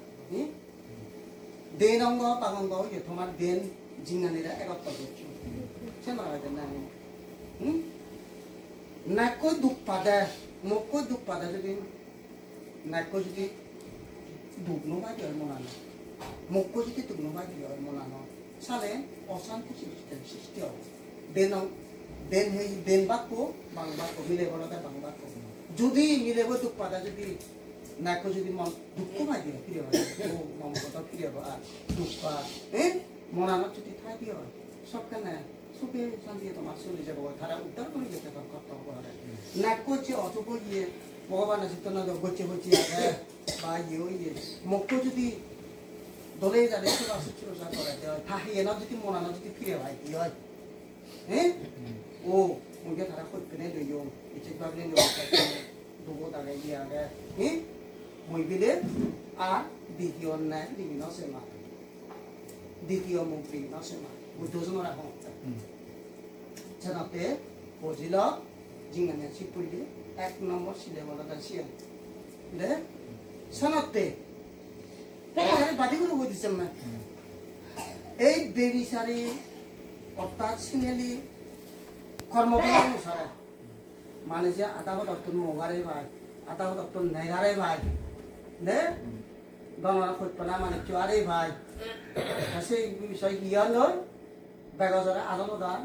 Speaker 1: দেন অঙ্গ পাগঙ্গ যে তোমার দেন জিঙ্গানিরা একত্র করছো Siapa ada nani? Hmm? Nakko duk pada, mokko duk pada jadi, nakko jadi duk no bagi orang mana? Mokko jadi duk no bagi orang mana? Sale, osan tu sih sistem sistem. Denong, den hei den bakko, bang bakko, mile bola kan bang bakko. Jadi mile bola duk pada jadi, nakko jadi mau dukku bagi orang kiri orang, oh mau kata kiri orang, duk pada, eh, mana nak jadi thai dia orang, sok kan eh. সুখে শান্তি তোমার চলে যাব তারা উদ্ধার করে যেতে কর্তব্য করে না করছে অথব গিয়ে ভগবান চিত্তনা গচ্ছে হচ্ছে বা ইয়ে ইয়ে মুখ্য যদি দলে যাবে সেবা শুশ্রূষা করাতে হয় থাকি এনা যদি মনানো যদি ফিরে হয় কি হয় হ্যাঁ ও মুখে তারা সত্যি লইও ইচ্ছেভাবে দুবো দাঁড়াই গিয়ে আগে হ্যাঁ মই বিলে আর দ্বিতীয় ন্যায় বিভিন্ন সেমা দ্বিতীয় মুখ বিভিন্ন সেমা বুদ্ধজনৰ ৰাখোঁ জানাতে বুজিল জিঙানে চিপুলি এক নম্বৰ সিলেবল দাসিয়া দে সনতে তারে বাদি করে বই দিছেন না এই বেবিচারি অর্থাৎ সিনেলি কর্মবল অনুসারে মানে যে আদালত অর্থন মগারে ভাই আদালত অর্থন নেগারে ভাই দে গণনা সত্যনা মানে চুয়ারে ভাই সেই বিষয় জ্ঞান নয় বেগজরে আদালতার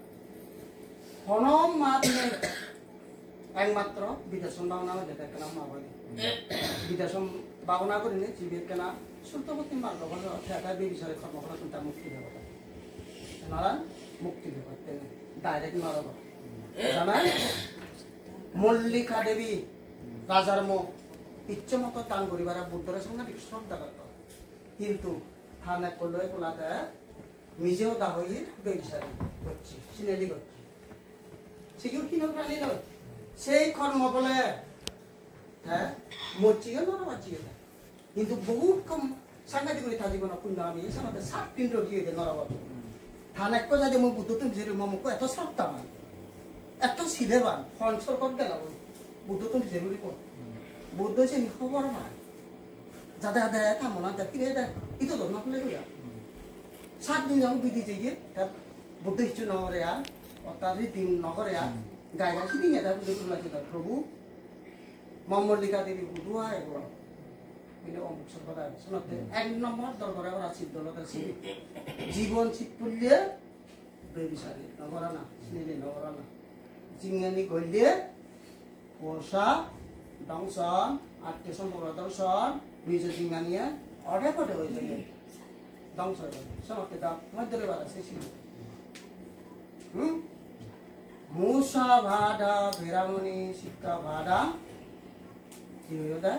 Speaker 1: হনম মাত্রে একমাত্র বিদেশন ভাবনা হয়ে যেতে কেনা মাবলি বিদেশন ভাবনা করে নিয়ে জীবের কেনা সত্যপতি মার্গ বলে ঠেকায় বেবিচারে কর্মকরা চিন্তা মুক্তি দেবতা নারায়ণ মুক্তি দেবতা ডাইরেক্ট নরব জানাই মল্লিকা দেবী রাজার মুখ ইচ্ছে মতো দান করিবার বুদ্ধের সাংঘাতিক শ্রদ্ধা করত কিন্তু থানে করলে কোলাতে নিজেও দাহই বেবিচারি করছি সিনেলি করছি সেগুলো কি প্রাণী নয় সেই কর্ম বলে হ্যাঁ মরছিও না বাঁচিয়ে দেয় কিন্তু বহুত কম সাংঘাতিক করে থাকি কোনো পুণ্য আমি সামনে সাত দিন রকিয়ে দেয় নরবাদ থানে এক যদি মই বুদ্ধ তুমি যে মমকে এত শ্রদ্ধাবান এত সিধেবান ফঞ্চল কর গেল বুদ্ধ তুমি জরুরি কর বুদ্ধ সে খবর পায় যাতে হাতে থামো না ফিরে দেয় ইতো তো না খুলে গেল সাত দিন যখন বিধি চেয়ে বুদ্ধ ইচ্ছু নগরে আর অর্থাৎ রীতি নগরে আর গায়ে গায়ে সিদিন এটা বুদ্ধ তুলাছিল প্রভু মল্লিকা দেবী বুধু হয় এগুলো অমুক সর্বদা শোনাতে এক নম্বর দরকার ওরা সিদ্ধলতা ছিল জীবন শীত পড়লে বেবিচারি নগরা না সিনেলি নগরা না জিঙ্গানি গলিয়ে পোষা দংশন আত্মীয় সম্পর্ক দংশন নিজের জিঙ্গানিয়ে অর্ডার করে হয়ে যায় ধ্বংস হয়ে যাবে সমাপ্তি দাম মধ্যে বাধা শেষ হুম মূষা ভাডা ভেরামণি শিক্ষা ভাডা কি হয়ে যায়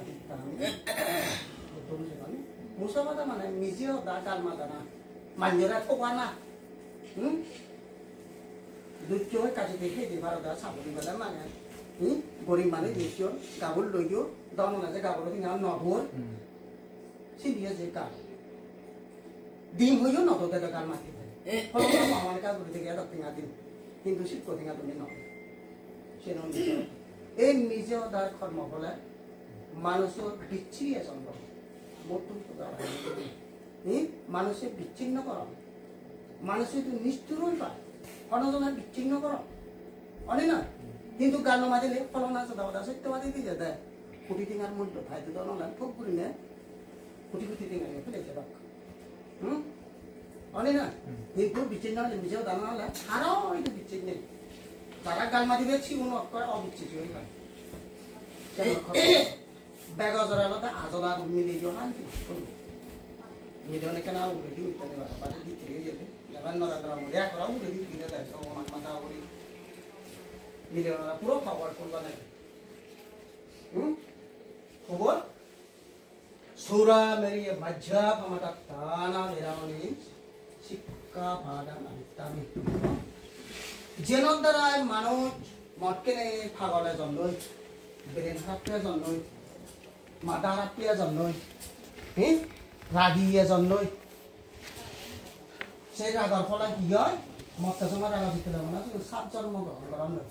Speaker 1: মূষা ভাডা মানে নিজেও দা গাল মাদা না মাঞ্জরা ঠোকা না হুম দুঃখ হয়ে কাছে দেখে যে ভারত সাবরি বেলা মানে হুম গরিব মানে দেশীয় গাবুল লইও দম আছে গাবুল কিনা নভর সিলিয়ে যে কাজ ডিম হইও নত দেবে কার মাটিতে আমার কাজ করে থেকে এক টিঙা দিন কিন্তু শিক্ষক টিঙা তুমি নয় সে এই নিজেও তার কর্ম ফলে মানুষের বিচ্ছিন্ন সম্ভব মানুষের বিচ্ছিন্ন কর মানুষের নিষ্ঠুরই পায় অনজনের বিচ্ছিন্ন কর অনেক না কিন্তু গান মাদিলে ফলন আছে দাওয়া সত্যবাদী দিয়ে দেয় কোটি টিঙার মূল্য ফাইতে তো নয় খুব করি না কোটি কোটি টিঙা নিয়ে ফেলেছে রাখ হুম অনেক না কিন্তু বিচ্ছিন্ন হলে নিজেও দানা হলে আরও একটু বিচ্ছিন্ন তারা গান মাদিলে ছিগুন করে অবিচ্ছিন্ন হয়ে যায় বেগজরা আলাদা আজলা মিলিয়ে দিও না মিলিয়ে কেন উঠে দিই উঠতে দেওয়া বাড়ি দিতে যেতে এবার নড়াচড়া মজা করা উঠে দিই দিতে দেয় সব আমার মাথা করি মিলিয়ে পুরো খবর করবা না হুম খবর সুরা মেরি মজ্জা আমাটা তানা মেরামনি শিক্ষা ভাড়া নামি যেন দ্বারা মানুষ মটকে নেই ফাগলে জন্মই ব্রেন হারাপ্রিয়া জন্মই মাথা হারাপ্রিয়া জন্মই হ্যাঁ রাগিয়ে জন্মই সেই রাগার ফলে কি হয় মরতে সময় রাগা দিতে যাবো না শুধু সাত জন্ম গ্রহণ করা নয়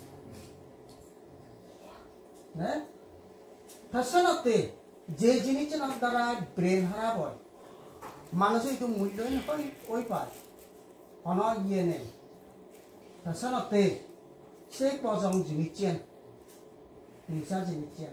Speaker 1: হ্যাঁ ফ্যাশনতে যে জিনিসের দ্বারা ব্রেন হারাপ হয় মানুষের একটু মূল্যই হয় ওই পায় অন ইয়ে নেই ফ্যাশনতে সেই প্রজম জিনিসেন নিশা জিনিসেন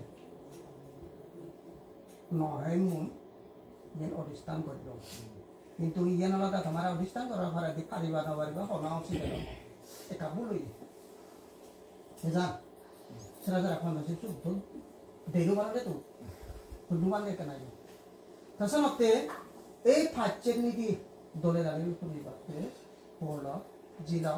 Speaker 1: নহয় মন যেন অধিষ্ঠান করল কিন্তু ইয়ে নলগা তোমার অধিষ্ঠান করার পরে দি পারিবা নপারিবা হনা উচিত এটা বলই যা সেটা যারা এখন আছে চুপ দেরু বানাবে তো নুমান লেখা নাই ফ্যাশনতে এই ফাঁচের নীতি দলে দাঁড়িয়ে পরিবারকে পড়ল জিলা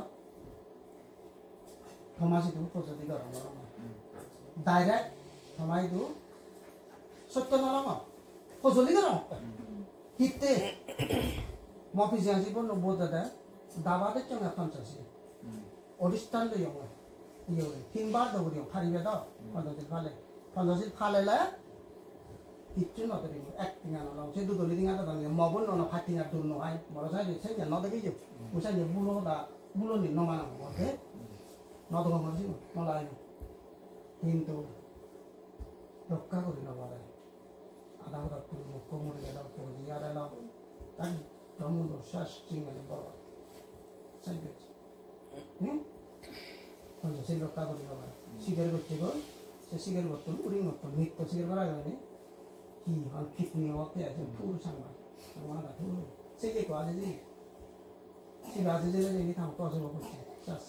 Speaker 1: সমাজিত প্রযুক্তি গরম গরম ডাইরেক্ট সমাজটো সত্য নরম প্রযুক্তি গরম হিতে মফি জিয়াজিব নব্বই দাদা দাবাতে চঙ্গা পঞ্চাশি অধিষ্ঠান লই ইয়ে ইয়ে তিনবার দৌড়ি ফারিবে দাও পঞ্চাশি ফালে পঞ্চাশি ফালেলে কিচ্ছু নদী এক টিঙা নলাম সে দুদলি টিঙা তো মবন নন ফাট টিঙা দূর নয় বড় সাইজ সে নদী যে বুঝাই যে বুলো দা বুলো নি নমানা মধ্যে নদম মধ্যে নলাই কিন্তু রক্ষা করি নবারে আধা আধা করে মুখ মরে গেল পড়ি আর এলাম তাই ব্রহ্মদ শ্বাস চিঙ্গালে বড় সাইজ হুম সেই রক্ষা করি নবারে শিখের করতে গো সে শিখের করতেন উড়ি মতন নিত্য শিখের করা গেলে কি হল কিডনি ওকে আছে পুরো সাংবা সাংবা পুরো সেই যে কাজে যে সেই কাজে যে যে কাম কাজ করছে চাষ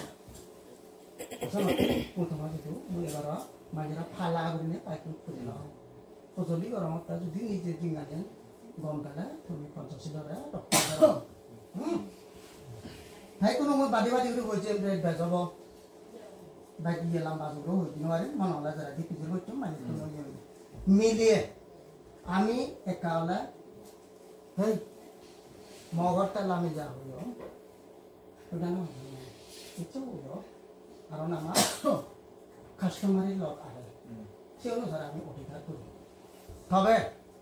Speaker 1: সব প্রথম আছে তো মনে করা মাঝেরা ফালা করে পাইকুট করে নাও ফসলি গরম তা যদি নিজে জিঙ্গালেন গম কালা তুমি পঞ্চাশ টাকা ডক্টর হুম হাই কোনো মই বাদি বাদি করে কইছে বেজব বাকি এলাম বাজুরো হই নরে মন হলা যারা দিতে হইতো মানে কোনো মিলিয়ে আমি একালে হেই মগরটা লামি যা হইল ওটা না কিছু হইল কারণ আমার কাস্টমারের লোক আগে সে অনুসারে আমি অধিকার করি তবে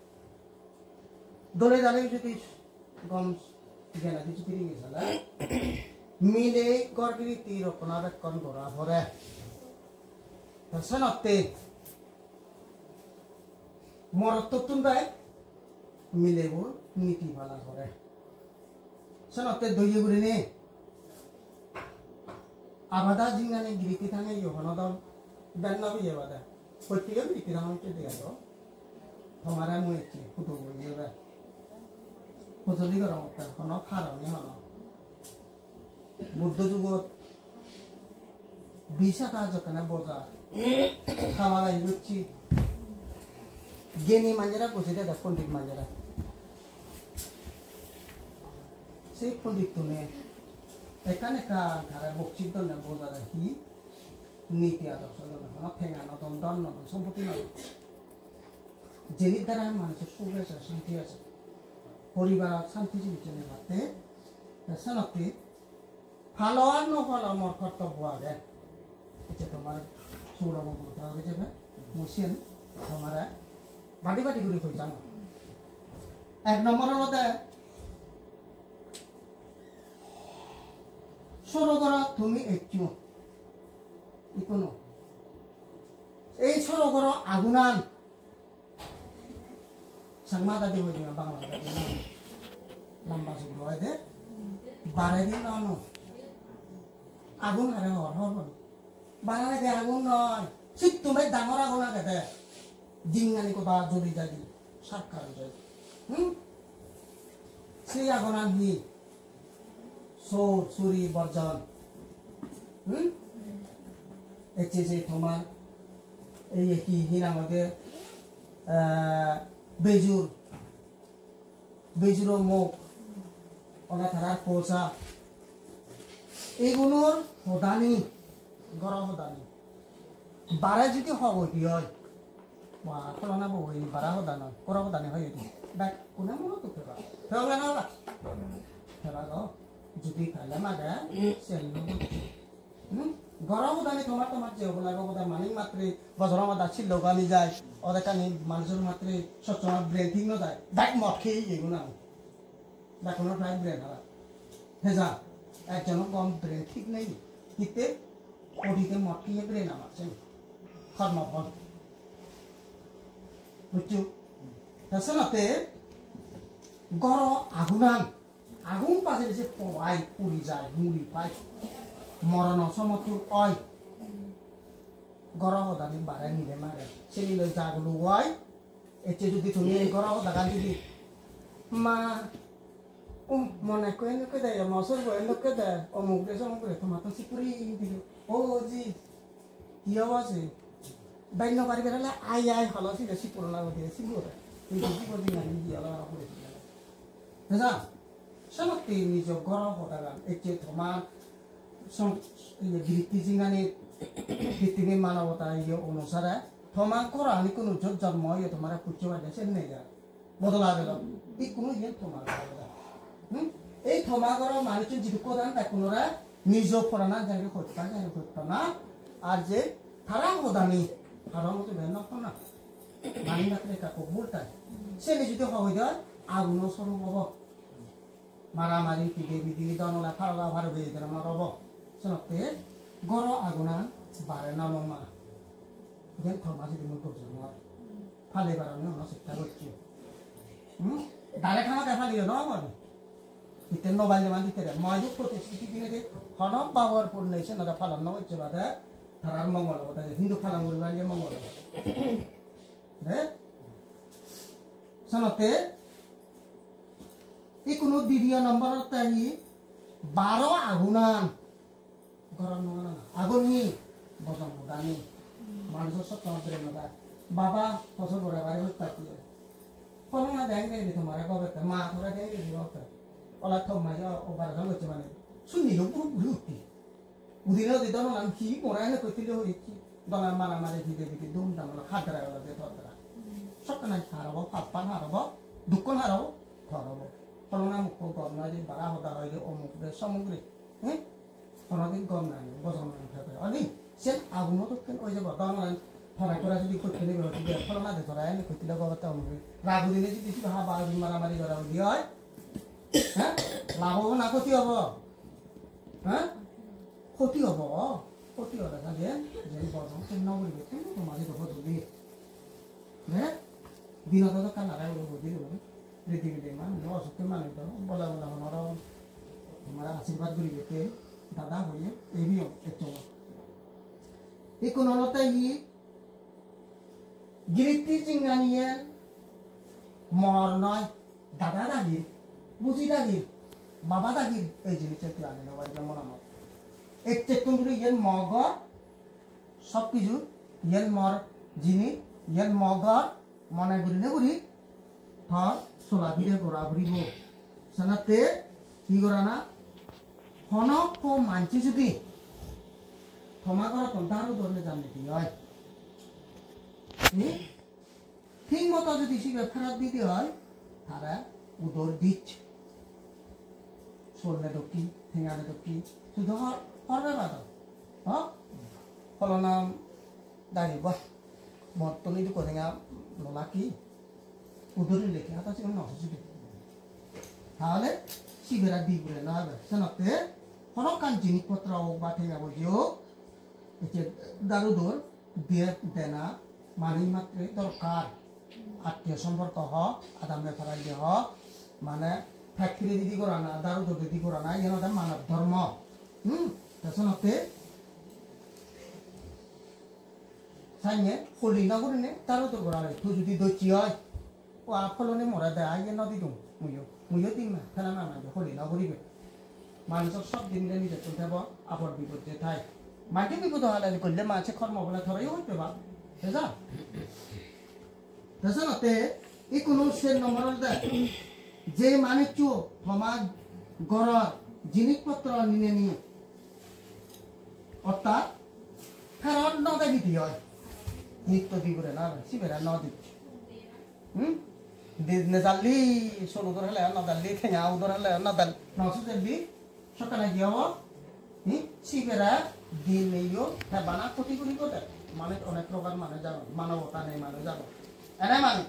Speaker 1: দলে দলে যদি গম গেলা কিছু ফিরে গেছিল মিলে গড়গিরি তীর রক্ষণাবেক্ষণ করা পরে সনতে মরত্বতুন দেয় মিলেব নীতি পালা করে সনতে দইয়ে ঘুরে নে আবাদা জিঙ্গানে গিরিতি থাঙে ইহনদ বেন্না বিয়ে বাদা প্রত্যেকে গিরিতি থাঙে দিয়ে গেল তোমারা মুয়েছি ফুটো বইয়ে বে ফুটলি গরম কোনো খারণে হলো বুদ্ধ যুগত বিশাখা যখন বজার খাওয়া লাই বুঝছি জ্ঞানী মাঞ্জারা বসে দেয় পণ্ডিত মাঞ্জারা সেই পণ্ডিত তুমি এখানে ধারা বকচিত না বোঝা যায় কি নীতি আদর্শ ফেঙা নতুন দন নতুন সম্পত্তি নয় যেটির দ্বারা মানুষের সুখ আছে শান্তি আছে পরিবার শান্তি জীবনে ভাতে সনক্তি ভালো আর নফল আমার কর্তব্য আগে এটা তোমার সৌরভ বলতে হবে যাবে মুসিন তোমারা বাটি বাটি করে কই জানো এক নম্বরের মধ্যে সরগর তুমি একটু ইকোনো এই সরগর আগুনান সাংমাদা দিব দিও বাংলা লম্বা শুরু হয় দে বারে দিন নানো আগুন হারে হর হর বানালে দে আগুন নয় ঠিক তুমি ডাঙর আগুন আগে দে জিঙ্গানি কোথা জ্বলি যাই সাক্ষাৎ যায় হুম সেই আগুন আনবি সৌর চুরি বর্জন হুম এসে যে তোমার এই কি হিনা মধ্যে বেজুর বেজুর মুখ ওনা থাকার পোষা এইগুলোর হদানি গরম হদানি বারে যদি হবতি হয় বা ফলনা বই বারা হদান করা হদানি হয় এটি দেখ কোনে মনে তো ফেবা ফেবা না ফেবা গো যদি খাইলে মাগে সেলু হুম গরম হদানি তোমার তোমার যে ওগুলা ওগুলা মানিক মাত্রে বজর মাদা ছিল গালি যায় ওদের কানি মানুষের মাত্রে সবসময় ব্রেন ঠিক না যায় দেখ মদ খেয়ে এগুলো দেখুন প্রায় ব্রেন হারা হেজা একজন কম ব্রেন ঠিক নেই কিন্তু ওদিকে মদ খেয়ে ব্রেন আমারছেন কর্মফল বুঝছো তাছাড়াতে গর আগুনান আগুন পাশে যে পড়াই পুড়ি যায় মুড়ি পায় মরণ সমতুর অয় গরম হদানি বাড়াই নিলে মারে সে নিলে যাগুলো হয় এতে যদি তুমি এই গরম হদা যদি মা ও মনে করে লোকে দেয় মশর বয়ে লোকে দেয় অমুক দেশ অমুক রে তোমার তো সিপুরি দিল ও জি কি আছে বাইন পারি বেড়ালে আই আই হলো ছিল সিপুর লাগো দিয়ে সিপুর এই সিপুর দিন আমি দিয়ে আলাদা করেছিল বুঝা সমস্ত নিজ গরম হদা গান এতে তোমার বৃত্তি জিঙ্গানি পৃথিবী মানবতা ইয়ে অনুসারে থমা করা আমি কোনো জন্ম ইয়ে তোমার পুচ্ছ বাজে সে নেই যা বদলা গেল এই কোনো ইয়ে থমা হুম এই থমা করা মানুষের যদি কোদান তাই কোনোরা নিজ পড়ানা যাই হত্যা যাই হত্যা না আর যে তারা হদানি তারা মতো বের না মানি রাখলে কাকু বলতাই সে যদি হয়ে যায় আগুন সরু হব মারামারি পিঠে পিঠি দনলা ফাড়লা ভাড়া বেয়ে দিলাম রব শোনতে গড় আগুনা বারে নামা যেন থমা যদি মই করছি আমার ফালে বাড়ানো আমরা চেষ্টা করছি হুম ডালে খামাতে ফালিও ন আমার ইতে মোবাইল মান দিতে রে মই যুগ প্রতিশ্রুতি দিনে যে হন পাওয়ার পূর্ণ এসে না ফালান ন হচ্ছে বাদে তারার মঙ্গল কথা হিন্দু ফালান করে বাড়িয়ে মঙ্গল রে শোনতে এই কোনো দ্বিতীয় নম্বর তাই বারো আগুনান গরম না আগুনি বজম দানি মানুষের সব তোমাদের না বাবা ফসল করে বাড়ি হত্যা করে ফলন না দেখ দেয় তোমার কবে মা তোরা দেয় দিবি হত্যা ওলা থম মাঝে ওবার গান হচ্ছে মানে শুনি লোক পুরো পুরো উঠি উদিন দিত না আমি কি মরাই না করতে হয়েছি দলার মারা মারে দিতে দিতে দুম দাম খাদ্য রাখা দিয়ে ধরা সকালে হারাবো পাপ্পান হারাবো দুঃখন হারাবো ধরাবো ফলনা মুখ গম না যে বাড়া হতা হয় যে অমুক রে সামগ্রী হ্যাঁ কোনোদিন গম নাই বজন নাই থাকে অদি সে আগুন তো কেন ওই যে বর্তমান ফরাই করা যদি করতে নেবে হতে ফলনা দে ধরায় আমি কইতে লাগো কথা অমুক রাগু দিনে যদি কিছু হা বাজু মারামারি করা দিয়ে হয় হ্যাঁ লাভ হবো না ক্ষতি হবো হ্যাঁ ক্ষতি হবো ক্ষতি হলে কাজে যে বজন কেন বলবে কেন তোমাদের কথা ধরবি হ্যাঁ দিনত তো কাল লাগাই বলবো দিল রীতি রীতি মান অসুখে মানে তো বলা বলা আমারও हमारा आशीर्वाद गुरु के दादा होइए ये भी एक एक उन्होंने ये गिरती चिंगानिए मरना दादा दागी बुझी दागी बाबा दागी ये जिनिस चलते आने ना वाले जमाना में एक चेतन गुरु ये मगर सब किजु ये मर जिनी ये मगर मना गुरु ने गुरु था सोला भी रे गोरा गुरु वो सनते কি করা না হনক ও মানছি যদি ক্ষমা করা কোনটারও ধরলে জানতে কি হয় ঠিক মতো যদি শিখে ফেরত দিতে হয় তারা উদর দিচ্ছে সরলে দক্ষি ঠেঙালে দক্ষি শুধু হরবে বাদা হ্যাঁ ফলনা দাঁড়িয়ে বাহ বর্তমানে যদি কোথায় লোলা কি উদরে লেখে হাত আছে কোনো অসুবিধা তাহলে শিবেরা দি বলে না হবে সেনাতে হরকান জিনিসপত্র বা ঠেঙা বইও এতে দারুদর দিয়ে দেনা মানি মাত্রে দরকার আত্মীয় সম্পর্ক হ আদামে ফেরাই দিয়ে হ মানে ফ্যাক্টরি দিদি করা না দারুদর দিদি করা না যেন মানব ধর্ম হুম সেনাতে সাইনে হলি না করে নে দারুদর করা তুই যদি দৈচি হয় ও ফলনে মরা দেয় আই নদী দু মুইও মুইও দিন না ফেলা না না হলি না করিবে মানুষের সব দিন নিজে চলতে হব আপদ বিপদে থাই মাঝে বিপদ হলে করলে মাছে কর্ম বলে ধরেই হইতে বা বুঝা দশনতে এই কোনো সে নম্বর দেয় যে মানিচ্য সমাজ গড় জিনিসপত্র নিয়ে নিয়ে অর্থাৎ ফেরত ন দিতে হয় নিত্য দিবরে না শিবেরা ন দিচ্ছে হুম নেজালি সরু ধরে হলে নদালি ঠেঙা উদর হলে নদাল নসু দেবি সকালে গিয়ে নি শিবেরা দিন নেইও হেবানা ক্ষতি করি করে মানে অনেক প্রকার মানে জানো মানবতা নেই মানে জানো এনে মানে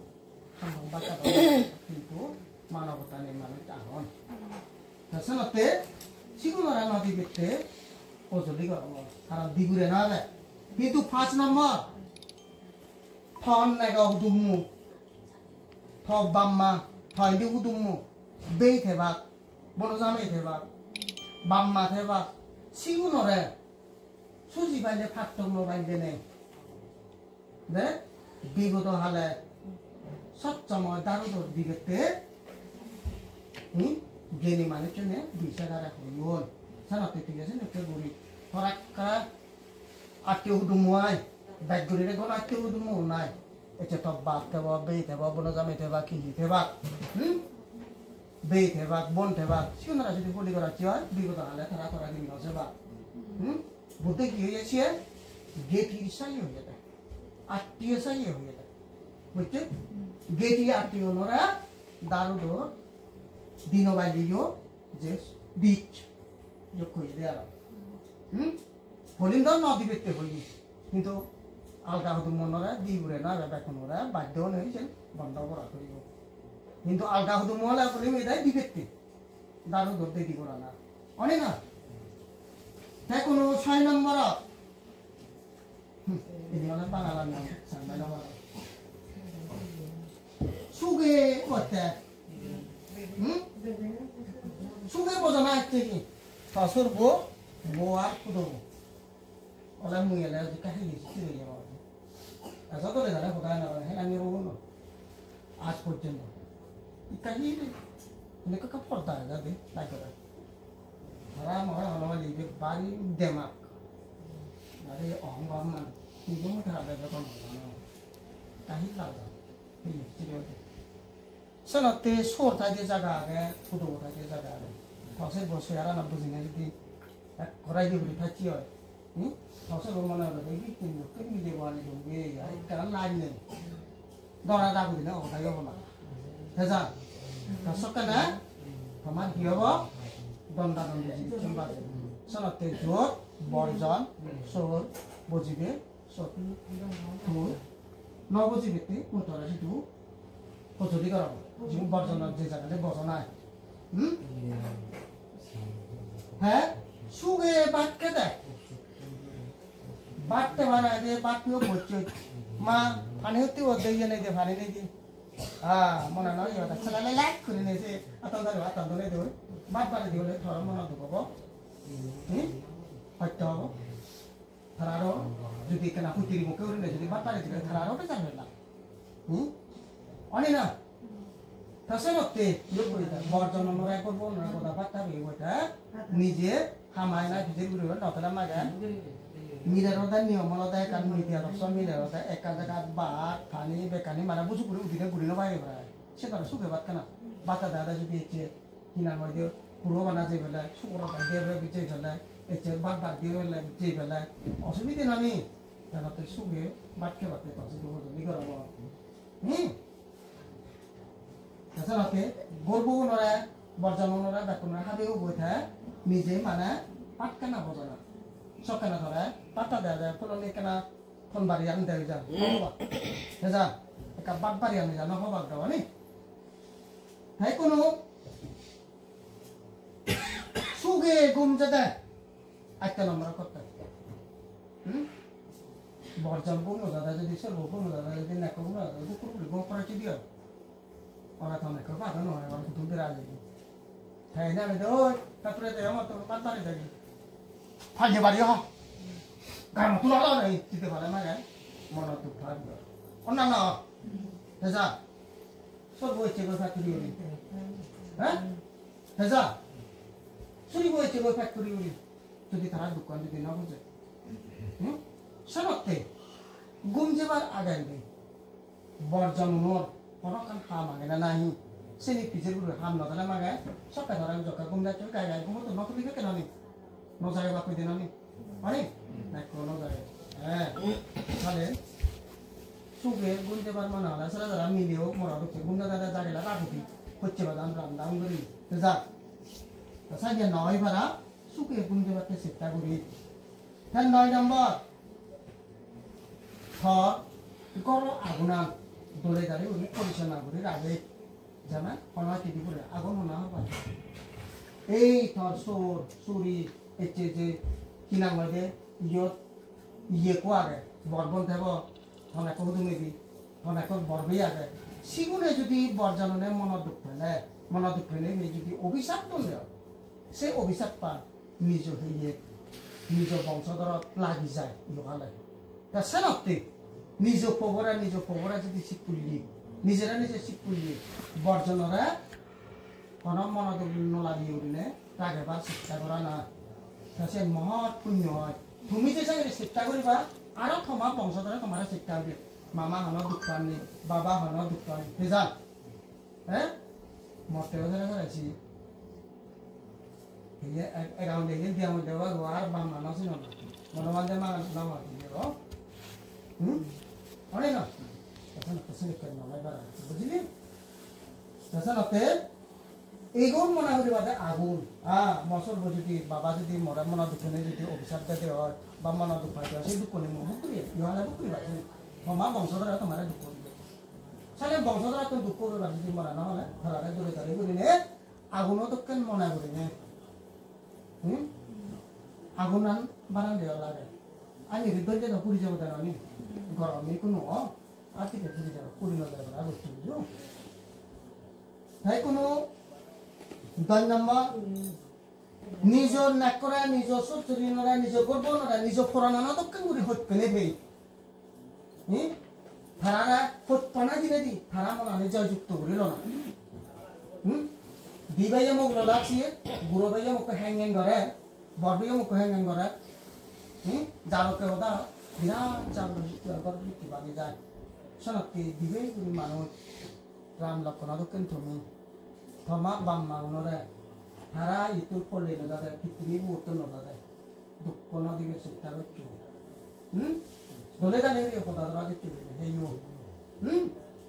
Speaker 1: কিন্তু মানবতা নেই মানে জানো দশনতে শিগুনরা নদী দেখতে ওজলি গরম কারণ দিগুরে না যায় কিন্তু পাঁচ নম্বর ফন নাইগা উদুমু থক বাম্মা থয়দি উদুমু বেই থেবাক বড়জামে থেবাক বাম্মা থেবাক সিগুনরে সুজি বাইলে ফাট্টম বাইলে নেই দে বিগত হালে সচ্চময় দারুদর দিগেতে হুম গেনি মানে চনে বিশাগারা হইল সানাতে ঠিক আছে নেকে গুড়ি ফরাক্কা আটকে উদুমুয়াই ব্যাগ গুড়িরে গল আটকে উদুমু নাই এতে তো বাপ থেবা বেই থেবা বনজামে থেবা কি থেবা হুম বেই থেবা বন থেবা সিগুনরা যদি হলি করা কি হয় বিগত হালে তারা করা দিন নসেবা হুম বুঝতে কি হয়েছে গেটি সাই হয়ে যায় আত্মীয় সাই হয়ে যায় বুঝতে গেটি আত্মীয় নরা দারুদর দিনবাইলিও যে বিচ যোগ করে দেওয়া হুম হলিন্দ নদী পেতে হইনি কিন্তু আলগা হতো মনরা দিগুরে না এখন ওরা বাধ্য হয়েছে বন্ধ করা করিব কিন্তু আলগা হতো মহলা করে মেয়েদায় দিবেতে দারুদর দেরি করা না অনেক না তাই কোনো ছয় নম্বর বাঙালার নাম সাংবাই নম্বর সুগে করতে হুম সুগে বোঝা না একটা কি শাশুর বো বো আর খুদব ওলা মুইলে যে কাহিনী ছিল যাওয়া আচ্ছা তো দাদা কোথায় না হ্যাঁ আমি রোবো না আজ পর্যন্ত কাহিনী অনেক কা পড়তা যাবে তাই করে তারা মনে হলো যে বাড়ি দেমাক আরে অহংকার মান কিন্তু খারাপ লাগে কোন কাহিনী লাগা এই ছিল সনতে সোর থাকে জায়গা আগে ফুটো থাকে জায়গা আগে ফসে বসে আর না বুঝি না যদি করাই দিয়ে বলি থাকি হয় হুম ফসে মনে হলো দেখি কিন্তু কেমনি দেওয়ালি ঢুকবে আর কারণ লাইন নেই দৰা দাগ দিলে অৱতাই হ'ব না হেজা তাৰছত না আমাৰ কি হ'ব দণ্ডা দণ্ডি চিম্বা সনতে জোর বর্জন সোর বজিবে সতি তুই ন বজিবেতে মুতরা জিতু পদ্ধতি করা যে বর্জন যে জায়গাতে বজনায় হুম হ্যাঁ সুগে বাটকে দেয় বাটতে বানায় দে বাটতেও বলছে মা পানি হতে ও দিয়ে নেই দে পানি নেই দি হ্যাঁ মনে নয় এটা ছেলে লাইক করে নিয়েছে আতন ধরে আতন ধরে দেবে বাট বাড়ি দিলে থর মনে দুঃখ হুম হয়তো হবো থারারও যদি কেনা হুতির মুখে উড়ে যদি বাট বাড়ি দিলে থারারও তো জানবে না হুম অনে না তাছাড়াতে লোক করে দেয় বর্জন নয় করবো না কথা বার্তা ওইটা নিজে হামায় না ভিজে ঘুরে নতলা মাগান মিলেরতা নিয়মলতা একান মিডিয়া অপশন মিলেরতা একা জায়গা বাট ফানি বেকানি মানে বুঝু করে উঠিলে ঘুরে নেবাই প্রায় সে তারা সুখে বাদ কেনা বাতা দাদা যদি এসে কিনা হয় দিয়ে পুরো বানা যে বেলায় শুক্রবার দিয়ে বিচে ফেলায় এসে বাদ বাদ দিয়ে বেলায় বিচে ফেলায় অসুবিধে নামি তাহলে সুখে বাটকে বাটকে পাশে দেবো যদি করাবো হুম তাছাড়াতে গর্ব নরা বর্জন নরা দেখুন হাবেও বই থাকে নিজে মানে পাটকানা বজানা সকানা ধরে পাতা দেওয়া যায় ফলনে কেনা ফোন বাড়ি আনতে হয়ে যান যা একটা বাদ বাড়ি আনি যান হবার দেওয়া নি হ্যাঁ কোনো সুগে ঘুম যেতে একটা নম্বর করতে হুম বর্জন গুণ দাদা যদি সর্ব গুণ দাদা যদি নেক গুণ দাদা যদি কুকুর গুণ করেছি দিও ওরা তো অনেক বাধা নয় ওরা কুটুম বেড়া যাবে হ্যাঁ না আমি তো তারপরে আমার তো বাদ বাড়ি থাকি ফাঁকে বাড়ি হ গান তুলা নেই দিতে পারে না গান মনে তো থাকবে অন্যান্য হেজা সর্ব ইচ্ছে করে ফ্যাক্টরি উড়ি হ্যাঁ হেজা চুরি বইছে গো ফ্যাক্টরি উড়ি যদি তারা দোকান যদি না বুঝে হুম সনতে গুম যাবার আগে নেই বর্জন নোর পরকান হাম আগে না নাহি সেনি পিছের গুলো হাম নদালে মাগে সকাল ধরা জকা গুম যাচ্ছে গায় গায় গুম তো নকলি কেন নি নজারে বাপ দিন নি মানে না কোন নজারে হ্যাঁ তাহলে সুগে গুম যাবার মানে হলা সারা যারা মিলিও মরা হচ্ছে গুম দাদা জাগেলা রাখি হচ্ছে বাদাম রাম দাম করি যা সাইয়া নয় ভাড়া সুখে গুম যাবার চেষ্টা করি হ্যাঁ নয় নম্বর থর গরো আগুনা দলে দাঁড়িয়ে উনি পরিচালনা করে রাখে জানা হনা টিভি করে আগুন হনা হবা এই থর সোর চুরি এচে যে কিনা মধ্যে ইয়ত ইয়ে কো আগে বর্বন দেব হনাকে হুদুমেবি হনাকে বর্বই আগে সিগুনে যদি বর্জননে মন দুঃখ ফেলে মন দুঃখ ফেলে যদি অভিশাপ তোলে সে অভিশাপ পা নিজ হইয়ে নিজ বংশধর লাগি যায় ইহালে তা সেনতে নিজ পবরা নিজ পবরা যদি শিখুলি নিজেরা নিজে শিখুলি বর্জনরা কোন মন নলাগি উঠলে রাগেবার চেষ্টা করা না সে মহৎ পুণ্য হয় তুমি যে জায়গায় চেষ্টা করিবা আরো তোমার বংশধরে তোমার চেষ্টা হবে মামা হন দুঃখ আনি বাবা হন দুঃখ আনি হেজাল হ্যাঁ মতেও ধরে করেছি এরাউন্ড এগিয়ে দিয়া মধ্যে আর বাম মানুষ না মনোমানদের মানুষ না হুম অনেক না তখন পছন্দ করে নয় বার বুঝলি তখন এগুন মনে হতে পারে আগুন হ্যাঁ মশল যদি বাবা যদি মরা মনা দুঃখনে যদি অভিশাপ দিতে হয় বা মনা দুঃখ হয় সেই দুঃখ নেই মুখ করি ইহালে বুক করি পারছি মা বংশধরা তোমার দুঃখ দিবে সালে বংশধরা তো দুঃখ করে যদি মরা না হলে ধরারে দূরে দাঁড়িয়ে করি নে আগুনও তো কেন মনে করি নে হুম আগুন আন বানান দেওয়া লাগে আমি হৃদয় যে পুরি যাবো কেন আমি গরমে কোনো আর ঠিক পুরি যাবো পুরি না যাবে আর বুঝতে বুঝো তাই কোনো দশ নম্বর নিজ নাকরা নিজ সচুরি নরা নিজ গর্ব নরা নিজ পুরানা তো কেঙ্গুরি হচ্ছে নেবে হুম থানা হত্যনা দিলে দি থানা মনে জয়যুক্ত করিল না হুম দিবাইয়া মুখ লাগছিয়ে বুড়ো ভাইয়া মুখ হ্যাঙ্গেন করে বড় ভাইয়া মুখ হ্যাঙ্গেন করে হুম জালকে ওদা বিরাট চাল কি বাগে যায় শোনকে দিবে মানুষ রাম লক্ষণ দক্ষিণ তুমি থমা বাম মাউনরে হারা ইতুর পড়লে না দাদা পৃথিবী মুহূর্ত না দাদা দুঃখ না দিবে চেষ্টা করছো হুম দলে গালে কথা দাদা দিতে হেইও হুম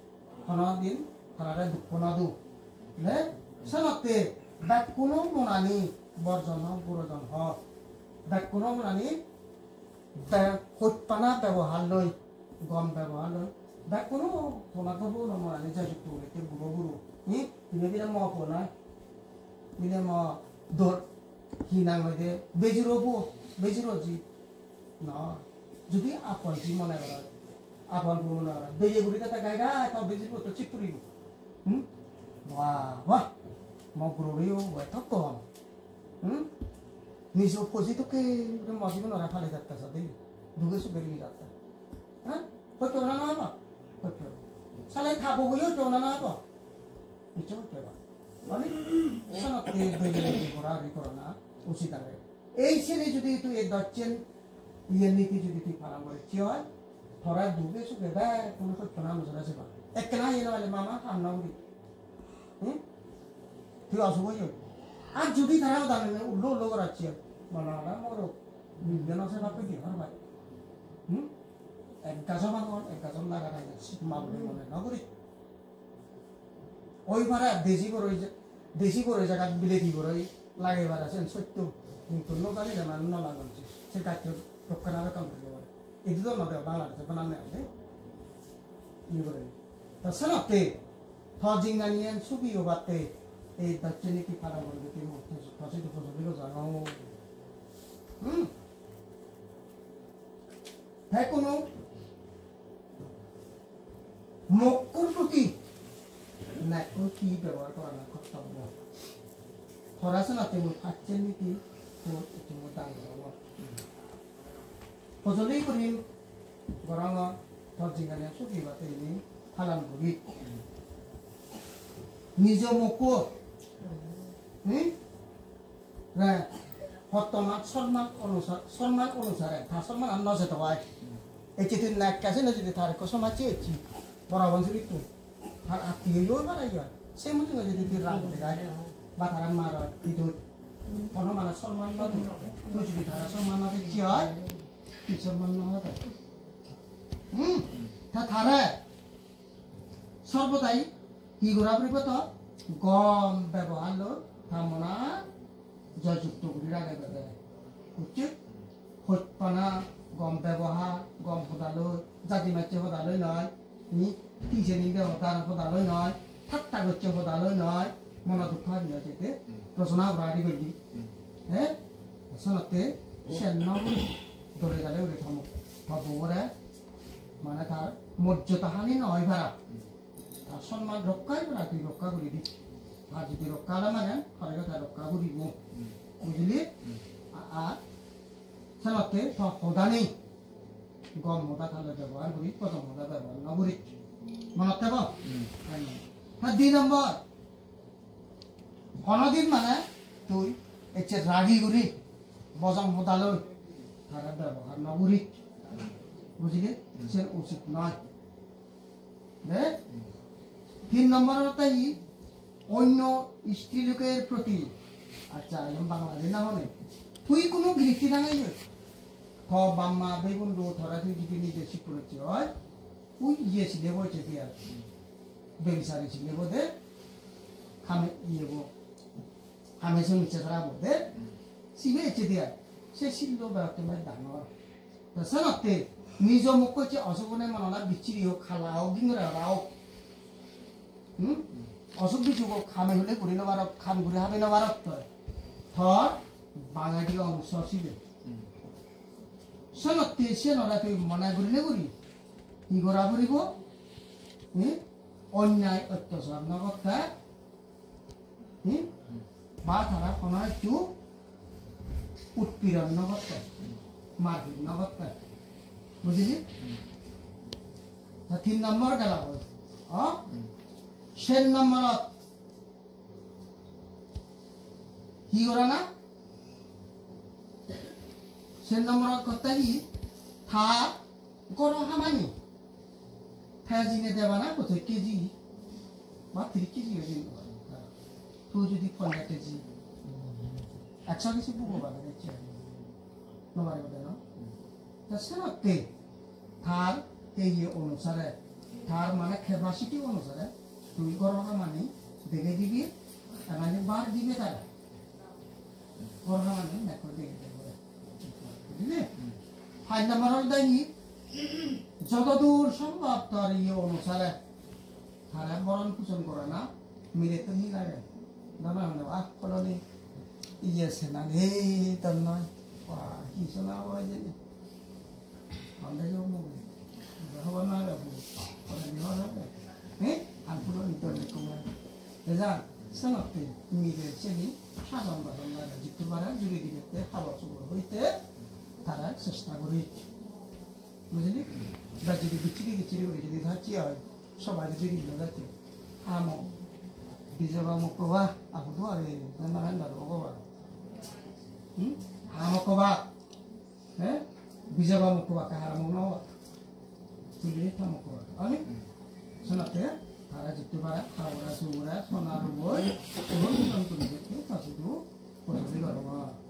Speaker 1: হনদিন হনারে দুপনাদু লে সনতে ব্যাক কোনো মনানি বর্জন পুরোজন হ ব্যাক কোনো মনানি হটপানা ব্যবহার লই গম ব্যবহার লই ব্যাক কোনো তোমাকে বলো মনানি যা যুক্ত হইতে বুড়ো বুড়ো নি তুমি বিলে ম পনা বিলে ম দর হিনাং হইতে বেজিরবু বেজিরজি না যদি আপন জি মনে করা আপন মনে করা বেজে গুড়ি কথা গাইডা তো বেজিরবু তো চিপুরি হুম wah wah mau beroriu buat apa hmm niso posi tu ke udah masih pun orang paling kata satu dua sudah beri kata hah betul orang apa betul salah thabu boyo tu orang apa itu coba balik sana te beri beri orang di corona usi tare এই sini jadi itu eh dacen iya niti jadi ti palang boleh cioi orang dua sudah dah pun kau pernah masalah siapa eh kenal ya wale mama hamna uri হুম তুই আসবো আর যদি তারাও দাঁড়াবে উল্লো উল্লো করাচ্ছি বলা মোর বিজ্ঞান আছে বাপে কি হয় ভাই হুম এক গাছ মানুষ এক গাছ লাগা থাকে মা বলে মনে না করি ওই ভাড়া দেশি করে দেশি করে জায়গা বিলেতি করে লাগে বার আছেন সত্য কিন্তু লোকালি জানা না লাগাচ্ছে সে কাছে রক্ষণাবে কাম করতে পারে এটি তো নদে বাংলাদেশে বানানো আছে ই করে তাছাড়া Thajinganian subi obate eh daceni ki para boleh ti mo thasi tu phosol lo jagao hmm hai kono mokkur proti na ki ব্যবহার করা না কর্তব্য পড়াশোনা তেমন আছেন নীতি তো তেমন দান করব phosoli kuri goranga thajinganian subi obate ni halan buri নিজ মকো হুম না বর্তমান সম্মান অনুসার সম্মান অনুসারে তা সম্মান আন্ন যেতে হয় এই চিঠি নাক কাছে না যদি তার কসম আছে এটি বরাবর যদি তো আর আত্মীয় বাড়াই যায় সেই মধ্যে যদি তুই রাগ দেখায় বা তারা মার কিন্তু কোনো মানে সম্মান না তুই যদি তারা সম্মান না দিচ্ছি হয় কি সম্মান না হয় হুম তা তারা সর্বদাই কি গোড়াবরি পথ গম ব্যবহার লো থামনা জয়যুক্ত গুলি রাগে বেদে উচিত হটপানা গম ব্যবহার গম হদালো জাতি মাছে হদালো নয় নি তিজে নিন্দে হদার হদালো নয় ঠাট্টা করছে হদালো নয় মনা দুঃখ দিয়ে যেতে রচনা রাড়ি গলি হ্যাঁ শোনাতে সে নবুলি ধরে গেলে ওরে থামো ভাবরে মানে তার মর্যাদা হানি নয় ভাড়া তার সম্মান রক্ষাই করা তুই রক্ষা করে দিস আর যদি রক্ষা হলে মানে তাহলে তার রক্ষা করিব বুঝলি আর সেনাতে সদা নেই গম মোটা তাহলে ব্যবহার করি প্রথম মোটা ব্যবহার না করি মনে থাকব হ্যাঁ দুই নম্বর অনদিন মানে তুই এসে রাগি করি বজং মোটালৈ তারা ব্যবহার না করি বুঝলি সে উচিত নয় তিন নম্বর তাই অন্য স্ত্রী লোকের প্রতি আচ্ছা বাংলাদেশ না হলে তুই কোনো গৃহী নাঙাই থ বাম্মা বেগুন রো ধরা তুই যদি নিজে শিখ করেছি হয় তুই ইয়ে ছিলে বইছে কি আর বেবিসারি ছিলে বোধে খামে ইয়ে বো খামে সে মিছে ধরা বোধে শিবে এসে দিয়া সে শিল্প ব্যক্তি ডাঙর তো শোনাতে নিজ মুখ হচ্ছে অশোকনে মাননা বিচ্ছিরি হোক খালা হোক ডিঙরা হোক হুম অসুখ বিসুখ খামে হলে ঘুরে নেবার খাম ঘুরে হাবে নেবার থর বাঙালি অংশ শিবে শোনতে সে নরা তুই মনে ঘুরিলে ঘুরি কি করা ঘুরিব অন্যায় অত্যাচার নগতা বা তারা কোনো একটু উৎপীড়ন নগতা মারপিট নগতা বুঝলি তিন নম্বর গেল সেন নম্বরত কি করা না সেন নম্বরত কথা কি থা গরম হামানি থা জিনে দেবা না কোথায় কেজি বা তিরিশ কেজি হয়ে তো যদি পনেরো কেজি একশো কেজি বুকো পাবে দেখছি নবার কথা না তা সেরতে থার এই অনুসারে তার মানে ক্যাপাসিটি অনুসারে তুই করোনা মানে দেখে দিবি মানে বার দিবে তারা করোনা মানে দেখো দেখে দেবে বুঝলি ফাইভ নাম্বার হল দেয়নি যতদূর সম্ভব তার ইয়ে অনুসারে তারা বরণ পোষণ করে না মিলে তো নি লাগে দাদা আহ কলনি ইয়ে সে না হে তার নয় কি শোনা হয় জানি আমরা যাবো হবার না যাবো eh alpulo itu lekungan eza sangat mire seni সাধারণ বাদন লাগে জিতু বারা জুড়ে দিতে হাওয়া চুবর হইতে তারা চেষ্টা করি বুঝলি বা যদি বিচিরি বিচিরি হয়ে যদি ধাচি হয় সবাই যদি যাচ্ছে আমো বিজবা মুকবা আবুদু আরে জানা না রগবা হুম আমো কবা হ্যাঁ বিজবা মুকবা কাহামো না তুই থামো কবা আরে শোনাতে তারা জিততে পারে হাওড়া সুরা সোনার বই এবং নতুন দেখতে তাসুদু পছন্দ করবো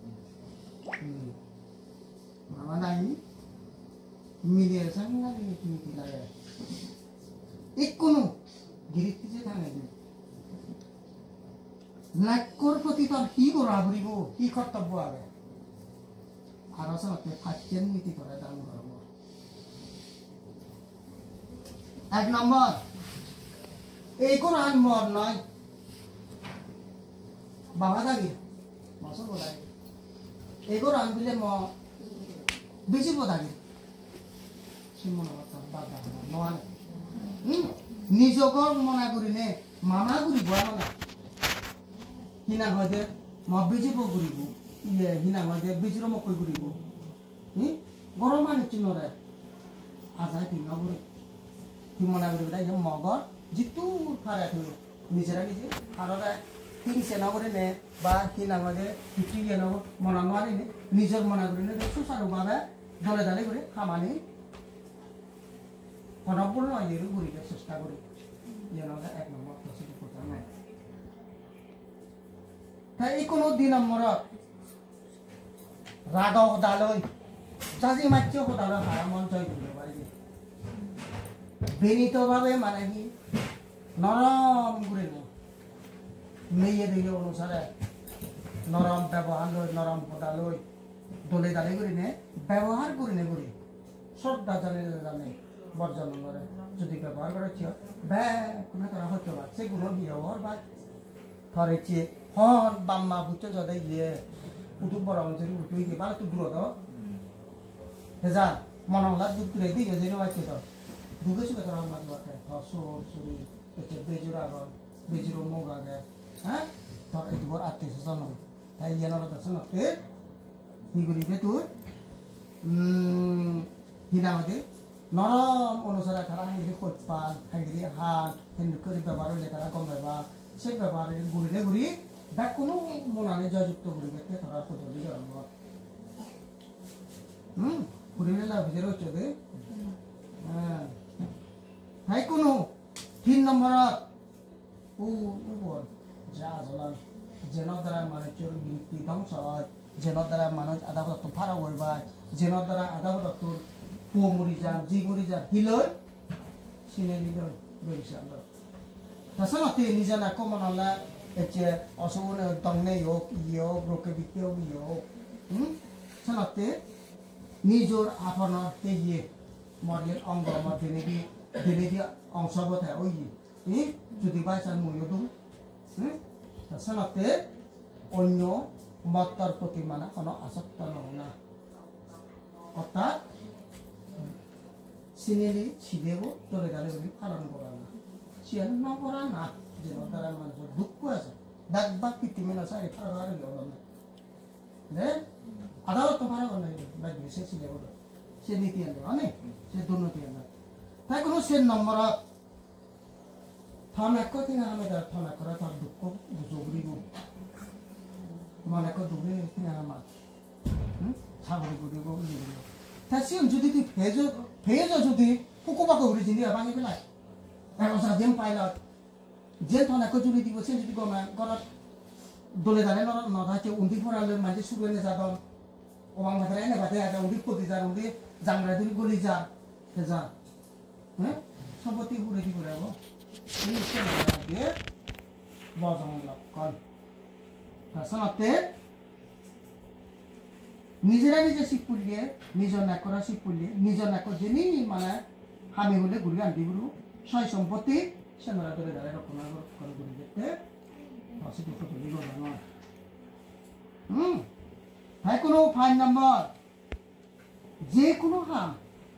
Speaker 1: মামা নাই মিলিয়ে সাংলা তুমি কি লাগে এক কোনো গিরিতে যে থানে লাক্কর প্রতি তার কি করা ভরিব কি কর্তব্য আগে আর শোনাতে ফাঁচেন নীতি করে দান করবো এক নম্বর এই কোরআন মর নয় বাবা দাগি মাসো বলাই এই কোরআন বিলে ম বেশি বদাগি সিমন কথা বাবা নয় হুম নিজগর মনা করিনে মামা করিব না হিনা হদে ম বেজিব করিব ইয়ে হিনা হদে বেজির মকই করিব হুম গরম মানে চিনরে আজাই কি নগরে কি মনা করিব তাই মগর जितु फारा थो निजरा निजे आरोरा तीन से नगरे ने बा कि नागरे फिफ्टी ये नगो मना मारे ने निजर मना करे ने सुसारो बाबा दले दले करे खामानि अनपूर्ण आइरु गुरि के चेष्टा करे ये नगा एक नम्बर प्रसिद्ध কথা নাই তাই কোনো দুই নম্বর রাগ দালই জাজি মাচ্য দালই হারা মন জয় করতে পারি বিনীতভাবে মানে কি নরম করে নো মেয়ে দিকে অনুসারে নরম ব্যবহার লই নরম কথা লই দলে দালে করে নে ব্যবহার করে নে করে শ্রদ্ধা জানে জানে বর্জন করে যদি ব্যবহার করে ছিল ব্যা কোনো তারা হতে পারে সেগুলো ব্যবহার বা ধরেছে হন বাম্মা বুঝতে যদি ইয়ে উঠু বড় অঞ্চলে উঠু গিয়ে ভালো তো দূর তো হেজা মনলা দুধ করে দিকে যেন আছে তো দুগে সুগে তারা মাছ বাটে হসর সুরি এতে বেজুরা গল বেজুরো মোগা গে হ্যাঁ তো এই দুবার আত্মীয় স্বজন তাই জানার কথা শোনাতে কি করিবে তুই হিনা মধ্যে নরম অনুসারে তারা হাইরে খোঁজপাল হাইরে হাত হিন্দু করে ব্যবহার হলে তারা কম ব্যবহার সেই ব্যবহারে ঘুরিলে ঘুরি ব্যাগ কোনো মনানে জয়যুক্ত করিবে তারা পদ্ধতি জন্ম হুম ঘুরিলে লাভ ভিতরে হচ্ছে দে হ্যাঁ হাই কোনো তিন নম্বর ও উপর যা জলান যেন দ্বারা মানুষের বিরক্তি ধ্বংস হয় যেন দ্বারা মানুষ আধা বছর ফারা হইবা যেন দ্বারা আধা বছর পো মরি যান জি মরি যান হিলই সিনে নিল বেরিসান তাছাড়া নিজে না কমন হলে এতে অসুবিধা দংনে হোক ইয়ে হোক রোকে বিকে হোক ইয়ে হোক হুম সানাতে নিজের আপনার তেগিয়ে মরিয়ে অঙ্গ আমার দিনে দিয়ে দিনে দিয়ে অংশ বোধ ওই ই যদি বাইসান মরিয়ে দু হুম তাছাড়াতে অন্য মতার প্রতি মানে কোনো আসক্ত নয় না অর্থাৎ সিনেলি ছিদেব তোরে গালে বলি পালন করা না সিয়ান ন করা না যে তারা মানুষের দুঃখ আছে দাগ বা কৃত্রিমের আছে আর ফারা আর গেল না রে আদালত তো ফারা গেল না সে ছিদেব সে নীতি আনবে অনেক সে দুর্নীতি আনবে তাই কোনো সে নম্বর থাম এক কথা আমি তার থাম এক করা তার দুঃখ জগরিব মানে কত দুঃখে আমার হুম ছাগলি গুড়িব লিখব তা সিন যদি তুই ভেজ ভেজ যদি কুকুবাকে উড়ি জিনি ভাঙি পেলাই এখন যেন পাইলত যে থানাকে জুড়ি দিব সে যদি গমা গলত দলে দালে নধাকে উন্দি ফোরালে মাঝে সুগেনে যাদন ওমাং ভাতারে এনে ভাতে আগে উন্দি পতি যার উন্দি জাংরা দিন গলি যা যা হ্যাঁ সম্পত্তি ঘুরে কি করে যাবো দিয়ে বজং লক্ষণ তাছাড়াতে নিজেরা নিজে শিখ পড়লিয়ে নিজৰ নাকরা শিখ পড়লিয়ে নিজৰ নাকর যিনি মানে হামি হলে ঘুরে আনটি গুরু ছয় সম্পত্তি সেনারা ধরে দাঁড়ায় রক্ষণাবেক্ষণ করে যেতে অসুখ তুলি গজানো হুম তাই কোনো ফাইন নাম্বার যে কোনো হাম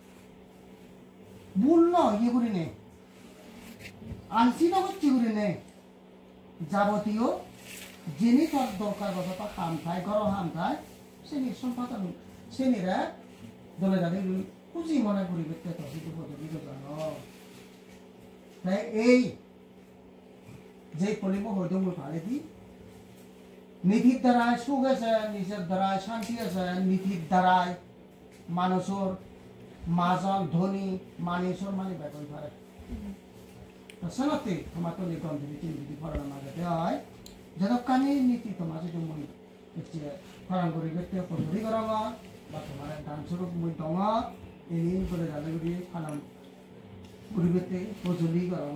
Speaker 1: মূল্য ইয়ে করে নে আনছি না হচ্ছে করে নে যাবতীয় যিনি তার দরকার কথা হাম খায় ঘর হাম খায় শ্রেণীর সম্পাদন শ্রেণীরা দলে দাঁড়িয়ে পুঁজি মনে করি ব্যক্তি তসিত পদ্ধতি জানো তাই এই যে পলিম হয়তো মই ভালে দি নীতির দ্বারায় সুখ আছে নিজের দ্বারায় শান্তি আছে নীতির দ্বারায় মানুষের মাজন ধনী মানুষের মানে বেতন পারে সনতে তোমার তো নিগম যদি তিন যদি ফরান মাঝে হয় যতক্ষণে নীতি তোমার যদি মই একটি ফরান করি ব্যক্তি পদ্ধতি করা বা তোমার দান স্বরূপ মই দङ ini boleh jalan di falam kuri bete pojuli kara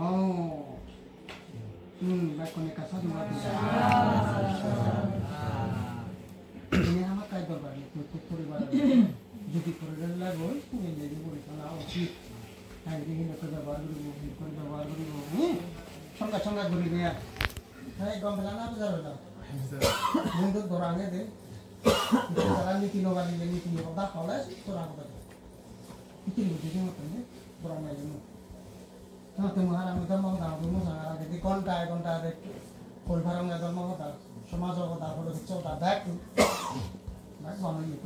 Speaker 1: hmm baik konek kasar dua ini nama kai dorbar ni tu kuri bara jadi kuri dalla boy ini jadi boy sana uci hai ini nak dorbar dulu kuri dorbar dulu hmm sangga sangga kuri ni ya hai gom belana apa jalan mundur dorangnya deh jalan ni kilo kali ni kilo dah kalau dorang apa itu lebih jadi apa ni dorang aja ni nah temu hari kita mau tahu temu sangat jadi kontak kontak dek kol barang kita mau tahu semua soal tahu kalau kita tahu back back mana itu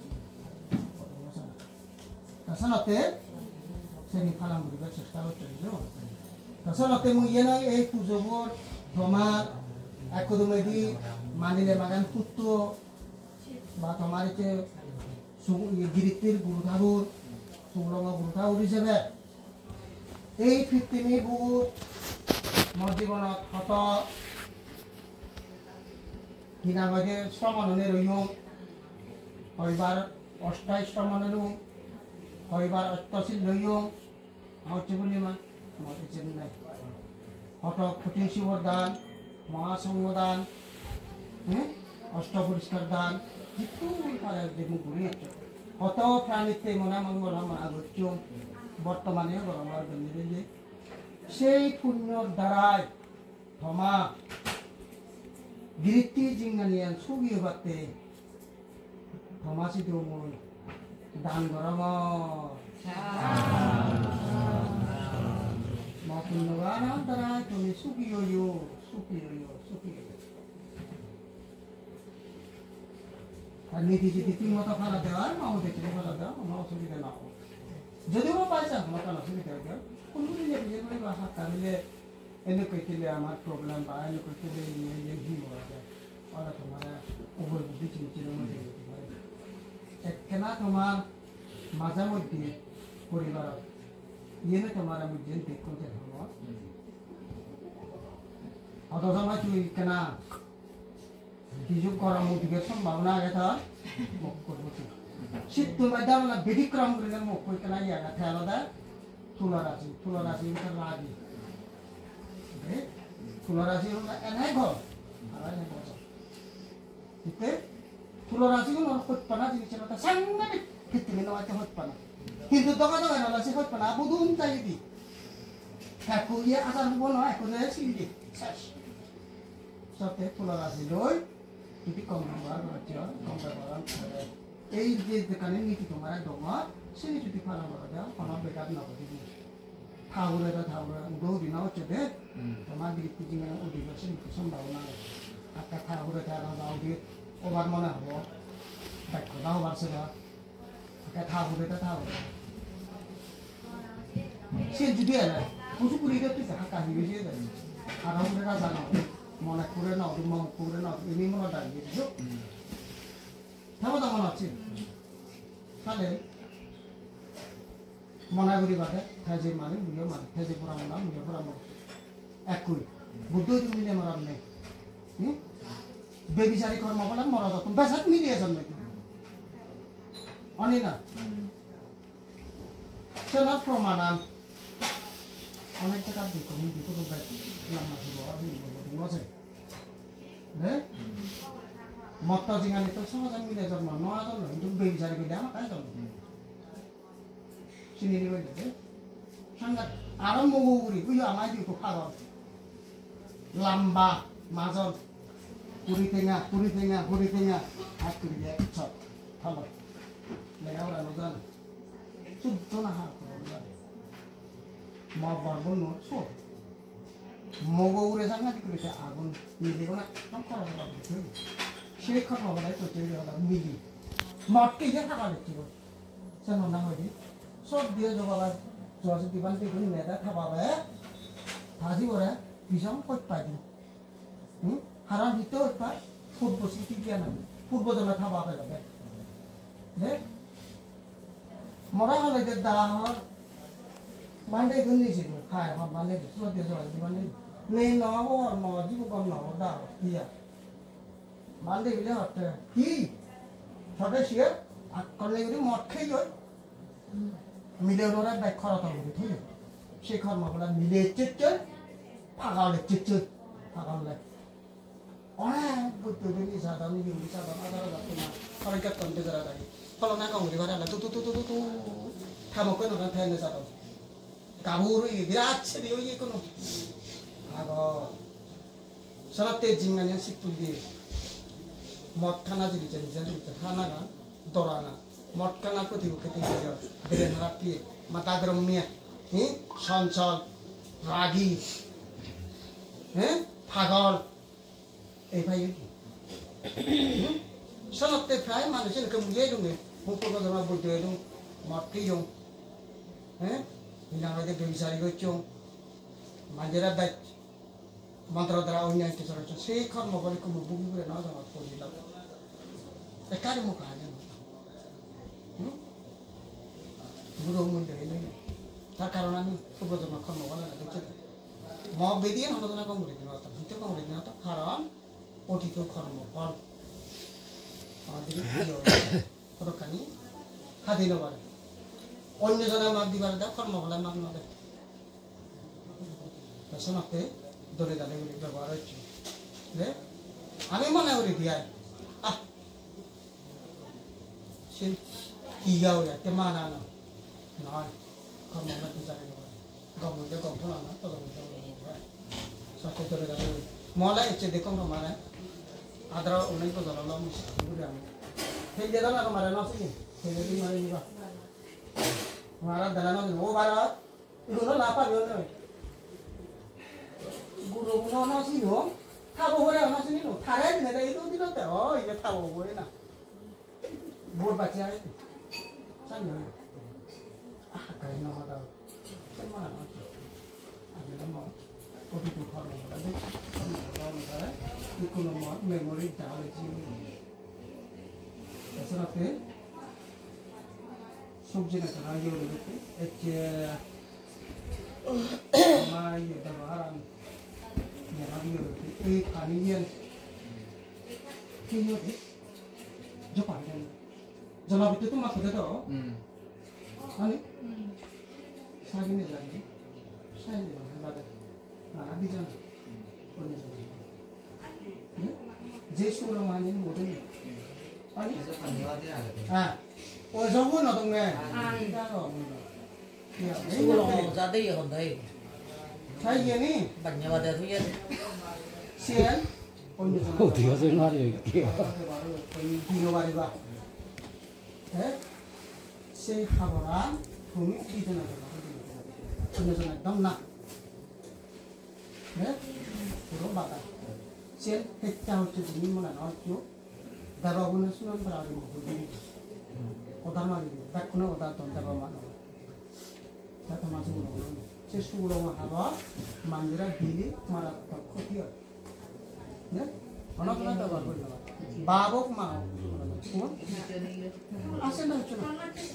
Speaker 1: kasar nanti seni falam berubah sekarang terjadi kasar nanti mungkin ay eh kujubur tomar aku tu mesti manile makan putu bah tomar itu sungguh giritir guru tabur Tulong aku tahu di sana. Eh fifty ni bu, mau di mana kata, hina bagai sama nene royong, kaibar ostai sama nene, kaibar ostasil royong, mau cekul ni mah, mau cekul ni. Kata puting siwardan, mahasangwadan, eh, ostapuriskar dan, itu pada demo guri. কত প্রাণীতে মনে মঙ্গল আমার আগত বর্তমানে গরমার বেঁধে যে সেই পুণ্যর দ্বারায় ক্ষমা গিরিটি জিঙ্গানিয়ান সুগিয়ে বাতে ক্ষমাসি দমুন দান গরম মা পুণ্যগান দ্বারায় তুমি সুগিয়ে সুগিয়ে সুগিয়ে আর নীতি যদি তিন মতো খানা দেওয়ার মাও দেখে খানা দেওয়া কোনো অসুবিধা না হোক যদিও পাইছা কোনো কারণ অসুবিধা হবে কোনো দিনে বিয়ে করে বা হাত তাহলে এনে কইলে আমার প্রবলেম বা এনে কইলে নিয়ে হি হওয়া যায় ওরা তোমার ওপর বুদ্ধি চিনি চিনি মধ্যে যেতে পারে একখানা তোমার মাঝে মধ্যে পরিবার ইয়ে তোমার আমি যেন দেখুন যে ধর্ম অত সময় তুই কেনা কিছু করার মোটিভেশন ভাবনা এটা মুখ করবো শীত তোমার দাম না ব্যতিক্রম করে মুখ কই কেনা ইয়াটা আলাদা তুলা রাশি তুলা রাশি এটা লাগি তুলা রাশি এনাই ঘর আর এনাই বছর ঠিক তুলা রাশি গুলো হতপানা জিনিসটা সাংঘাতিক ক্ষেত্রে নেওয়া হতপানা কিন্তু দোকান দোকান হলো সে হতপানা বুদুম চাই দি কাকু ইয়ে আসার হবো না এখন সিঁড়ি শেষ সত্যি তুলা রাশি লই Jadi kau membuat raja, kau berbarang ada. Eh, jadi dekannya ni kita marah doma, sini jadi falam raja, falam bekat nak jadi. Tahu ada tahu ada, udah di nau cede, sama di pijingan udah bersih itu semua orang. Apa tahu ada tahu tahu di, obat mana ho, tak tahu bahasa dah. Apa tahu ada tahu. Sini jadi ada, musuh kulit itu tak kah hidup je dah. Orang mereka sana. মনে করে নাও মন করে নাও এমনি মনে দাঁড়িয়ে দিছো থাকো তো মনে হচ্ছে তাহলে মনে করি বাদে থেজে মানে মুড়িও মানে থেজে পড়া মনে মুড়িও পড়া মনে একই বুদ্ধ তুমি মিলে মরাম নেই হুম বেবিচারি কর্ম বলে মরা যখন বেসাত মিলিয়ে যান নাকি অনি না সেনা প্রমাণান অনেক টাকা দিত আমি দিত তো ভাই লম্বা ছিল আমি বলবো আছে রে মত্তা জিঙ্গানি তো সমাজ মিলে জন্ম নয় জন্ম কিন্তু বেবিচারি করে আমার কাজ জন্ম চিনি নিবে দে সাংঘাত আরো মগুগুড়ি বুঝো আমায় দিত পাগল লম্বা মাজল পুরি টেঙা পুরি টেঙা পুরি টেঙা হাত করে দিয়ে সব ভালো লেখাপড়া লোকজন শুদ্ধ না হাত মা বারবো নোট শো মগো উড়ে সাংঘাতিক করেছে আগুন মিলে না সব খরচ লাগবে সে খরচ হবে তো তৈরি হলো মিলি মটকে যে থাকা দেখছি সে নন্দা হয়ে সব দিয়ে জবাব জোয়াশি দিবান দেখুন মেয়েটা থাকবে ভাজি করে ভীষণ কত পাই হুম হারান দিতে হতে পায় ফুটবল সিটি দিয়ে না ফুটবল জমা থাকবে যাবে দেখ মরা হলে যে দা হল বান্ডে গুন্দি ছিল খায় হল বান্ডে সব দিয়ে জবাব দিবান নেই ন হর ন জীব কম ন দা দিয়া বান্ডে বিলে হতে কি সবে শিয়ে করলে যদি মদ খেয়ে যায় মিলে ওরা ব্যাগ খরা থাকবে ঠিক আছে সে কর্মগুলা মিলে চেচ্ছে ফাঁকালে চেচ্ছে ফাঁকালে অনেক বুঝতে দিনই সাধারণ ইউনি সাধারণ আধার যাচ্ছে না সবাই কেতন বেজারা থাকে ফলো না কামড়ি ভাড়া তু তু তু তু তু থামকে নয় ফেলে সাধারণ কাবুর বিরাট ছেড়ে ওই কোনো আগ সারাতে জিঙ্গানিয়া শিখতুল দিয়ে মদ খানা যদি চাই জানি খানা না দরানা মদ খানা প্রতিপক্ষে থেকে যাও বেড়ে ধরা পিয়ে মাতা গরম মিয়া হ্যাঁ সঞ্চল রাগি হ্যাঁ পাগল এই ভাই সারাতে প্রায় মানুষের কেমন দং মুখ জমা বইতে দং মদ খেয়ে দং হ্যাঁ হিনাঙ্গে বেবিচারি করছো মাঝেরা দায় মন্ত্র দ্বারা অন্যায় চলেছে সেই কর্ম করে কোনো বুকি করে না জমা করে দিলাম একারে মুখ আনে গুরু মূল্য নেই তার কারণ আমি উপজন্য কর্ম বলে না দেখছি মগ বেদিয়ে হনদনা কম করে দিন অর্থাৎ হিতে কম করে দিন অর্থাৎ কারণ অতীত কর্ম ফল আমাদের কতখানি স্বাধীন পারে অন্য জনের মাপ দিবার দেয় কর্ম বলে মাপ না দেয় শোনাতে দলে দালে ব্যবহার হচ্ছে আমি মনে করি দিয়াই আহ সে কি গাও তে মানা না নয় কর্ম বিচারে গভর্নমেন্টে গল্প না তো সাথে দলে দালে মলা এসে দেখো মারা আদ্রা অনেক জ্বালালাম আমি সেই যে দানা মারা না আসেনি সেই যে মারা নিবা মারা দানা ও বারা এগুলো না পারবে না গুরু গুণ না ছিল খাবো বলে না ছিল থারে দিনে এই তো দিন তো ও এই খাবো বলে না বোর বাচ্চা আছে জানি না আহ কাই না মারা কেমন না আমি না মা ওটি তো খাবো বলে দেখ আমরা কোনো মেমোরি তাহলে জি এছাড়াতে সবজি না কেনা ইয়ে হলো একে আমার ইয়ে ব্যবহার আমি এই পানির কি হবে যে পানি জলা ভিতরে তো মাছ তো মানে সাগিনে লাগে সাগিনে লাগে না দিজন যে সুর মানে মোদে পানি হ্যাঁ ও জবু না তুমি
Speaker 2: Sulo jadi ya kondai.
Speaker 1: Thay gì nè?
Speaker 2: Bánh nhà bà đeo thôi.
Speaker 1: Xiên.
Speaker 3: Oh, dia sih ngari ya.
Speaker 1: Kilo bari ba. Eh? Sei khabara kumi itu na. Ini sana dam na. Eh? Puro bata. Xiên hectare itu jadi mana nak tu? Darah guna sunan berada di bawah. Otak mana ni? Tak guna otak tu darah mana? Tak termasuk guna. Sesuatu apa? Manjira bili mara tak kopior. Ne? Mana pernah tak berbuat? Babok mau. Asal dah cuma.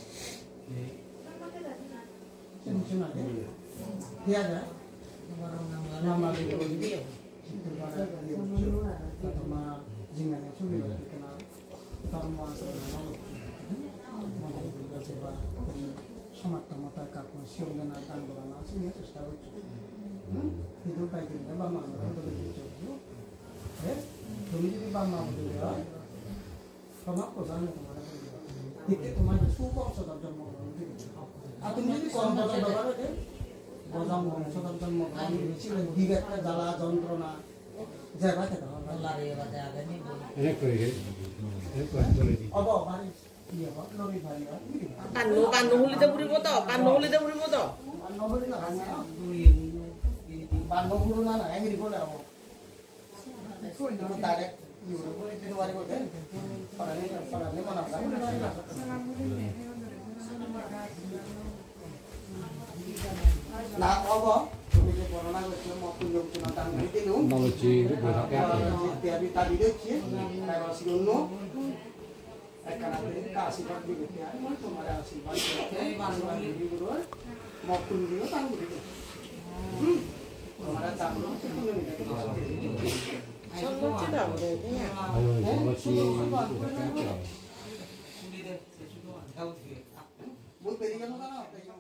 Speaker 1: Cuma cuma deh. Dia ada. Nama dia dia. Nama jingan itu dia kenal. Tamu asal nama. Mana juga sebab. সমাপ্তমতা কাকু শিবগনা দান করানো আছে নিয়ে চেষ্টা করছি কিন্তু পাই কিন্তু বাবা আমরা তো দেখি হ্যাঁ তুমি যদি বাবা বলে হয় তোমার প্রধান তোমার কিন্তু তোমার সুবংশধর জন্মগ্রহণ দিয়েছে আর তুমি যদি কম বছর ব্যবহার করে গজাম বংশধর জন্মগ্রহণ দিয়েছি দিগের জ্বালা যন্ত্রণা যাবা খেতে হবে
Speaker 3: অনেক করে বলে দিই
Speaker 1: অব ভারী ইয়ে হব লরি ভারী হয়
Speaker 6: কান্নু কান্নু হুলিতে পুরিব তো কান্নু হুলিতে পুরিব তো
Speaker 1: নহরি না বান্ধব গুরু না না এগিরি বলে আবো ডাইরেক্ট ইউরো বলে দিতে পারি বলে পড়ালে পড়ালে মনে না অব তুমি যে বর্ণনা করছো মকুল লোকজন দান দিতে নো
Speaker 3: বলছি বসাকে
Speaker 1: ইত্যাদি তাদি দেখছি তাই অন্য একখানা আশীর্বাদ দিবে তোমার আশীর্বাদ আশীর্বাদ দিবি গুরু মকুল দিও দান দিবে তোমার দান
Speaker 6: সম্মুচিতা বলে
Speaker 3: বলছি
Speaker 1: বহুত পেরি গেল না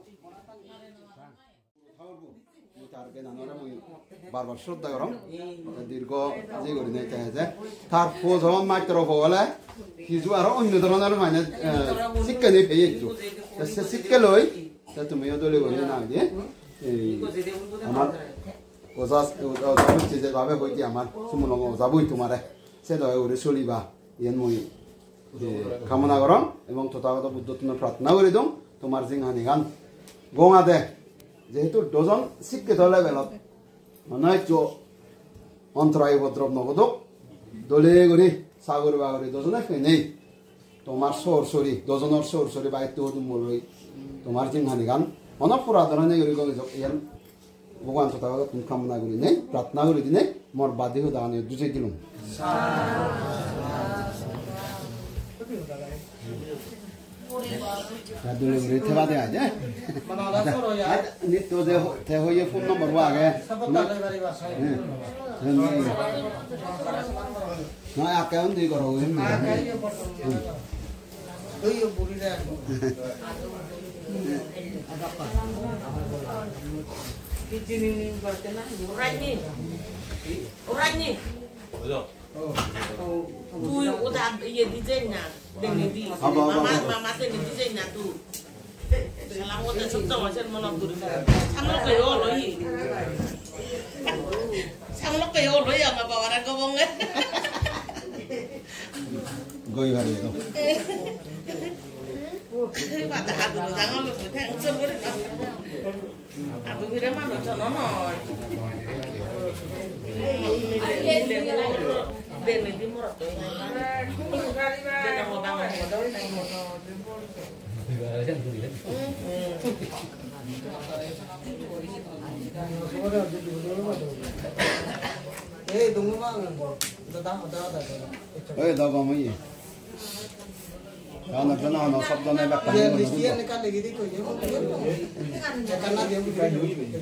Speaker 7: বারবার শ্রদ্ধা করম দীর্ঘ যে করি নাই যে তার ফোজ হম মাত্র হলে কিছু আরো অন্য ধরনের মানে শিক্ষা নিয়ে পেয়ে একটু সে শিক্ষা লই তুমিও দলে বলি না দিয়ে আমার ওজা ওজা হচ্ছে যেভাবে হইতে আমার সুমন ওজাবই তোমারে সে দয় ওরে চলিবা ইয়েন মই কামনা করম এবং তথাগত বুদ্ধ তুমি প্রার্থনা করে দিও তোমার জিংহানি গান গঙা দে যেহেতু দুজন শিক্ষিত লেভেলত অনৈক্য অন্তরায় উপদ্রব নগদক দলে গড়ি সাগর বাগরি দুজনে নেই তোমার সর সরি দুজনের সর সরি বাইত্য মূলই তোমার জিংহানি গান অনেক পুরাধরণে গড়ি গলি ইয়ান ভগবান তথাগত তুমি কামনা করি নেই প্রার্থনা করি দিনে মোর বাদী দানে দুজে দিলুম dulu beri terima kasih aja. Ini tuh deh, teh hoye phone number wa ke. Nah, account di karo ini.
Speaker 1: Hoye buri deh.
Speaker 6: Kijini berkena orang ni orang ni tu udah iya desainnya dengan di mama mama tuh desainnya tuh kalau udah sudah macam mana tuh sama lo kayak lo ini sama lo kayak lo ya nggak bawa orang ngomong
Speaker 7: Goy hari itu.
Speaker 6: pada hatu jangan lo kita ucap beri aku kira mana jono no den di murah tuh den mau bangun modal naik motor
Speaker 1: Eh, tunggu mang, datang udah ada.
Speaker 7: Eh, dah kamu ini. Karena pernah nak sabda nak bakal.
Speaker 1: Dia listian ni kan lagi di tu, ya. Karena dia bukan.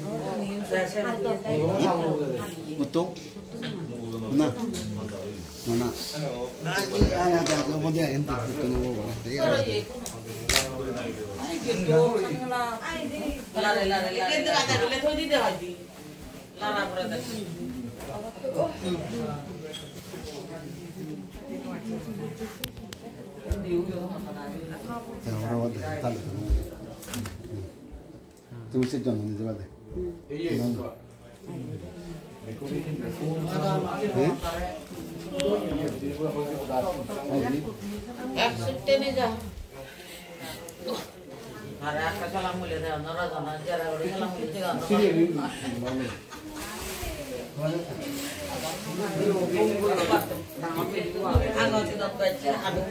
Speaker 7: Betul. Nah, mana? Ayah dah kamu dia ente kena bawa.
Speaker 6: lari lari lari itu ada dulu tuh di dah di lara berada
Speaker 7: Rawat tal. Tunggu sejam ni sebab tu.
Speaker 6: eh sitte ni dah Hari apa salam mulia dah nara dah jara orang salam mulia juga Agak tidak baca, aduh.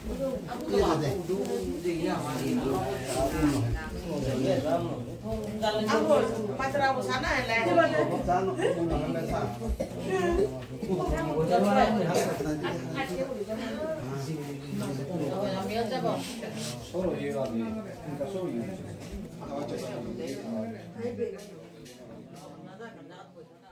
Speaker 7: 이해가 돼.
Speaker 6: Aku pacar sana lah.
Speaker 7: 짠, 뭔가 하면 사.
Speaker 3: 서로 이해가 돼. 그러니까 서로 이해.
Speaker 7: 아, 맞죠.